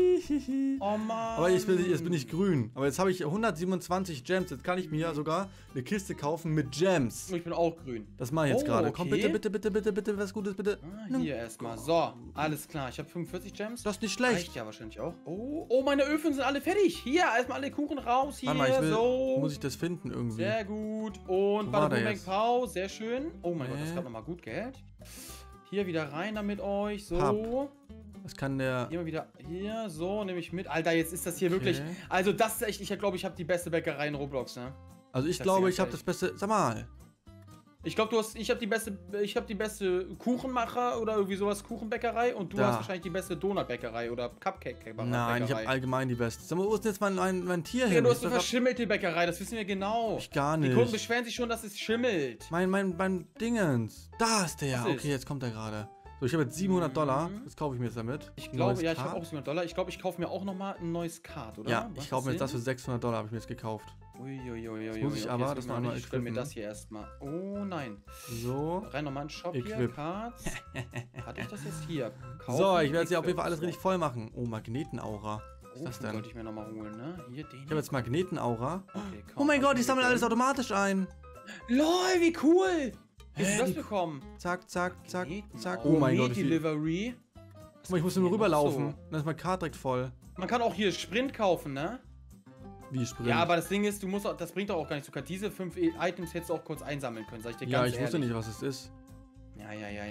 Oh Mann. Aber jetzt bin ich grün. Aber jetzt habe ich 127 Gems. Jetzt kann ich mir sogar eine Kiste kaufen mit Gems. Ich bin auch grün. Das mache ich jetzt gerade. Okay. Komm, bitte, was Gutes, bitte. Hier erstmal. So, alles klar. Ich habe 45 Gems. Das ist nicht schlecht. Reicht ja wahrscheinlich auch. Oh, meine Öfen sind alle fertig. Hier, erstmal alle Kuchen raus. Hier, Warte mal, so. muss ich das finden irgendwie? Sehr gut. Und war der Bada jetzt? Pau, sehr schön. Oh mein Gott, das gab nochmal gut Geld. Hier wieder rein da mit euch. So. Hab. Was kann der... Hier mal wieder. Hier, so, nehme ich mit. Alter, jetzt ist das hier wirklich. Also, das ist echt. Ich glaube, ich habe die beste Bäckerei in Roblox, ne? Also, ich glaube, ich habe das beste... Sag mal. Ich glaube, ich habe die beste Kuchenmacher oder irgendwie sowas, Kuchenbäckerei, und du hast wahrscheinlich die beste Donutbäckerei oder Cupcake-Bäckerei. Nein, ich habe allgemein die beste. Sag mal, wo ist denn jetzt mein Tier hin? Ja, du hast eine verschimmelte Bäckerei, das wissen wir genau. Ich gar nicht. Die Kunden beschweren sich schon, dass es schimmelt. Mein Dingens. Da ist der. Was ist? Okay, jetzt kommt er gerade. So, ich habe jetzt $700. Das kaufe ich mir jetzt damit. Ich glaube, ja, ich habe auch $700. Ich glaube, ich kaufe mir auch nochmal ein neues Card, oder? Ja, ich kaufe mir jetzt das für $600, habe ich mir jetzt gekauft. Uiuiuiui. Muss ich aber, das noch einmal Ich stelle mir das hier erstmal. Oh nein. So. Rein nochmal einen Shop hier, Cards. Hatte ich das jetzt hier? Kaufen, so, ich werde jetzt hier auf jeden Fall alles richtig voll machen. Oh, Magnetenaura. Was ist das denn? Wollte ich mir nochmal holen, ne? Hier, den. Ich habe jetzt Magnetenaura. Okay, Oh mein Gott, die sammeln alles automatisch ein. LOL, wie cool! Wie hast du das bekommen? Zack, zack, zack, zack. Oh mein Gott, Delivery. Guck mal, ich muss nur rüberlaufen. Dann ist mein Card direkt voll. Man kann auch hier Sprint kaufen, ne? Wie Sprint? Ja, aber das Ding ist, das bringt doch auch gar nichts. Du kannst diese 5 Items hättest du auch kurz einsammeln können, sag ich dir ganz ehrlich. Ja, ich wusste nicht, was es ist. Ja.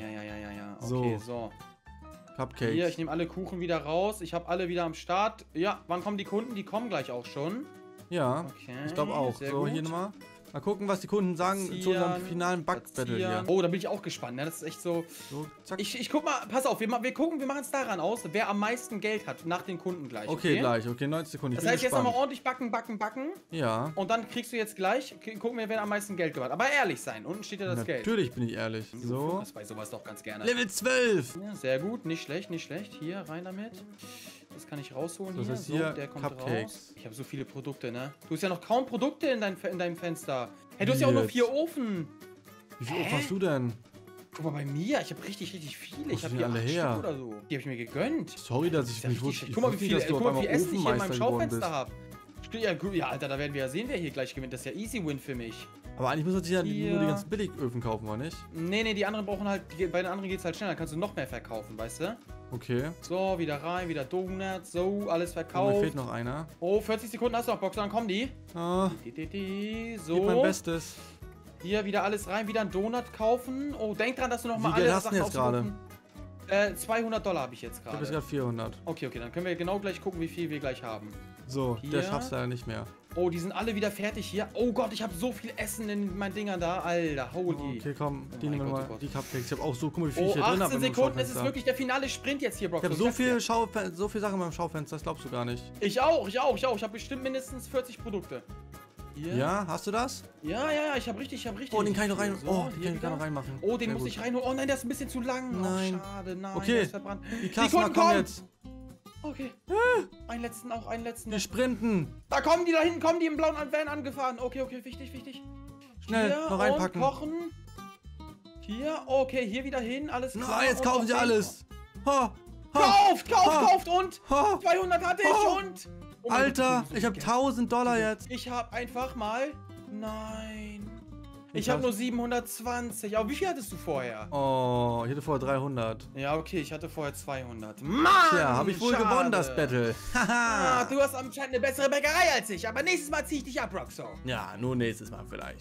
Okay, so. Cupcakes. Hier, ich nehme alle Kuchen wieder raus. Ich habe alle wieder am Start. Ja, wann kommen die Kunden? Die kommen gleich auch schon. Ja, okay, ich glaube auch. So, gut. hier nochmal. Mal gucken, was die Kunden sagen zu unserem finalen Bug-Battle hier. Oh, da bin ich auch gespannt. Ne? Das ist echt so. Zack. Ich guck mal, pass auf, wir machen es daran aus, wer am meisten Geld hat, nach den Kunden gleich. Okay, gleich. Okay, 90 Sekunden. Das heißt, jetzt nochmal ordentlich backen. Ja. Und dann kriegst du jetzt gleich, gucken wir, wer am meisten Geld gemacht hat. Aber ehrlich sein, unten steht ja das Geld. Natürlich bin ich ehrlich. So. Das bei sowas doch ganz gerne. Level 12. Ja, sehr gut, nicht schlecht. Hier, rein damit. Das kann ich rausholen so, hier. Das hier der kommt Cupcakes. raus. Ich habe so viele Produkte, ne? Du hast ja noch kaum Produkte in deinem Fenster. Hey, du hast ja auch noch 4 Ofen. Wie viel Ofen hast du denn? Guck mal bei mir, ich habe richtig viele. Ich habe hier alle 8 her? Stück oder so. Die habe ich mir gegönnt. Sorry, dass ich nicht wusste. Guck mal, wie viel Essen ich hier in meinem Schaufenster habe. Ja, Alter, da werden wir ja sehen, wer hier gleich gewinnt. Das ist ja easy win für mich. Aber eigentlich muss man sich ja nur die ganzen Billigöfen kaufen, oder nicht? Nee, die anderen brauchen halt, bei den anderen geht es halt schneller. Da kannst du noch mehr verkaufen, weißt du? Okay. So, wieder rein, wieder Donuts, so, alles Oh, verkauft. mir fehlt noch einer. Oh, 40 Sekunden hast du noch, Box, dann kommen die. Ah, So. gib mein Bestes. Hier wieder alles rein, wieder einen Donut kaufen. Oh, denk dran, dass du noch mal alle hast du Sachen jetzt gerade? $200 habe ich jetzt Ich habe gerade. jetzt gerade 400. Okay, dann können wir genau gleich gucken, wie viel wir gleich haben. So, Hier. der schafft's leider nicht mehr. Oh, die sind alle wieder fertig hier. Oh Gott, ich habe so viel Essen in meinen Dingern da. Alter, holy. Okay, komm, die nehmen wir mal. Die Cupcakes. Ich habe auch so, guck mal, wie viel Oh, ich hier drin habe. 18 Sekunden, es ist wirklich der finale Sprint jetzt hier, Brock. Ich habe so viel Sachen beim Schaufenster, das glaubst du gar nicht. Ich auch. Ich habe bestimmt mindestens 40 Produkte. Hier. Ja, hast du das? Ja, ich habe richtig. Oh, den kann ich noch rein. So, Oh, den kann ich da noch reinmachen. Oh, den muss ich reinholen. Oh nein, der ist ein bisschen zu lang. Nein. Oh, schade, nein. Okay, der ist verbrannt. die Customer kommen jetzt. Okay. Einen letzten. Die sprinten. Da kommen die, da hinten kommen die im blauen Van angefahren. Okay, wichtig. Schnell, hier noch reinpacken. Und kochen. Hier, okay, hier wieder hin, alles klar. Na, jetzt kaufen sie alles. Ha, Kauft und ha. 200 hatte ich und... Oh mein Alter, Gott, ich habe $1000 jetzt. Ich habe einfach mal... Nein. Ich Ich habe nur 720. Aber wie viel hattest du vorher? Oh, ich hatte vorher 300. Ja, okay, ich hatte vorher 200. Mann! Tja, habe ich wohl schade. gewonnen, das Battle. Ah, du hast anscheinend eine bessere Bäckerei als ich. Aber nächstes Mal zieh ich dich ab, Roxo. Ja, nur nächstes Mal vielleicht.